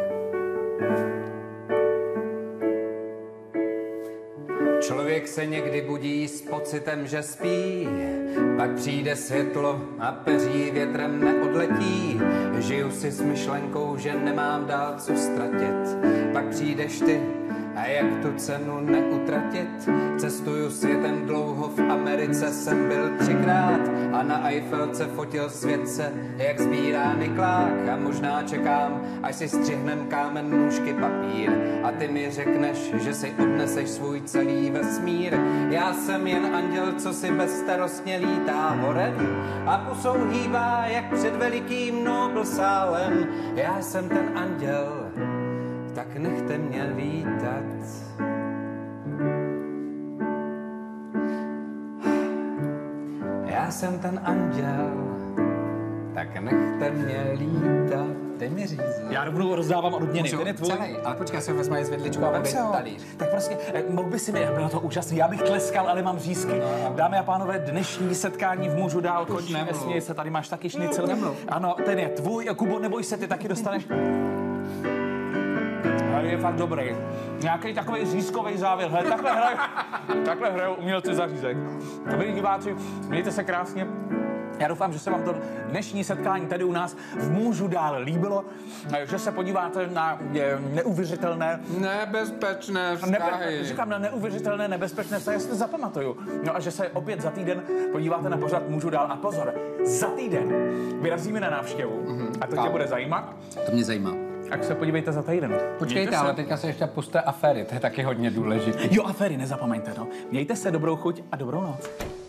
Člověk se někdy budí s pocitem, že spí, pak přijde světlo a peří větrem neodletí. Žiju si s myšlenkou, že nemám dál co ztratit, pak přijdeš ty a A jak tu cenu neutratit? Cestuju světem dlouho, v Americe jsem byl třikrát a na Eiffelce fotil světce, jak sbírá Niklák. A možná čekám, až si střihnem kámen, nůžky, papír a ty mi řekneš, že si odneseš svůj celý vesmír. Já jsem jen anděl, co si bezstarostně lítá horem a pusou hýbá, jak před velikým Nobelsálem. Já jsem ten anděl, tak nechte mě lítat. Já jsem ten anděl, tak nechte mě lítat. Dej mi říct. Já rovnou rozdávám odměny. Ten je tvůj. Celý, ale počkej, si vezmu z vidličku a vody talíř. Tak prostě, eh, mohl by si mi, bylo to úžasný, já bych tleskal, ale mám řízky. No, dámy a pánové, dnešní setkání v Můžu dál končí. Nesměj se, tady máš taky šnicl. Nemluv. Ano, ten je tvůj. Kubo, neboj se, ty taky dostaneš. Ale je fakt dobrý. Nějaký takový řízkový závěr. Hele, takhle hrajou, takhle hrajou umělci za řízek. Dobrý diváci, mějte se krásně. Já doufám, že se vám to dnešní setkání tady u nás v Můžu dál líbilo, že se podíváte na neuvěřitelné... Nebezpečné vztahy. Nebe, říkám na neuvěřitelné nebezpečné vztahy, já si to zapamatuju. No a že se opět za týden podíváte na pořad Můžu dál. A pozor, za týden vyrazíme na návštěvu mm-hmm. a to tě bude zajímat. To mě zajímá. Tak se podívejte za týden. Počkejte, ale teďka se ještě puste aféry, to je taky hodně důležité. Jo, aféry, nezapomeňte, no. Mějte se, dobrou chuť a dobrou noc.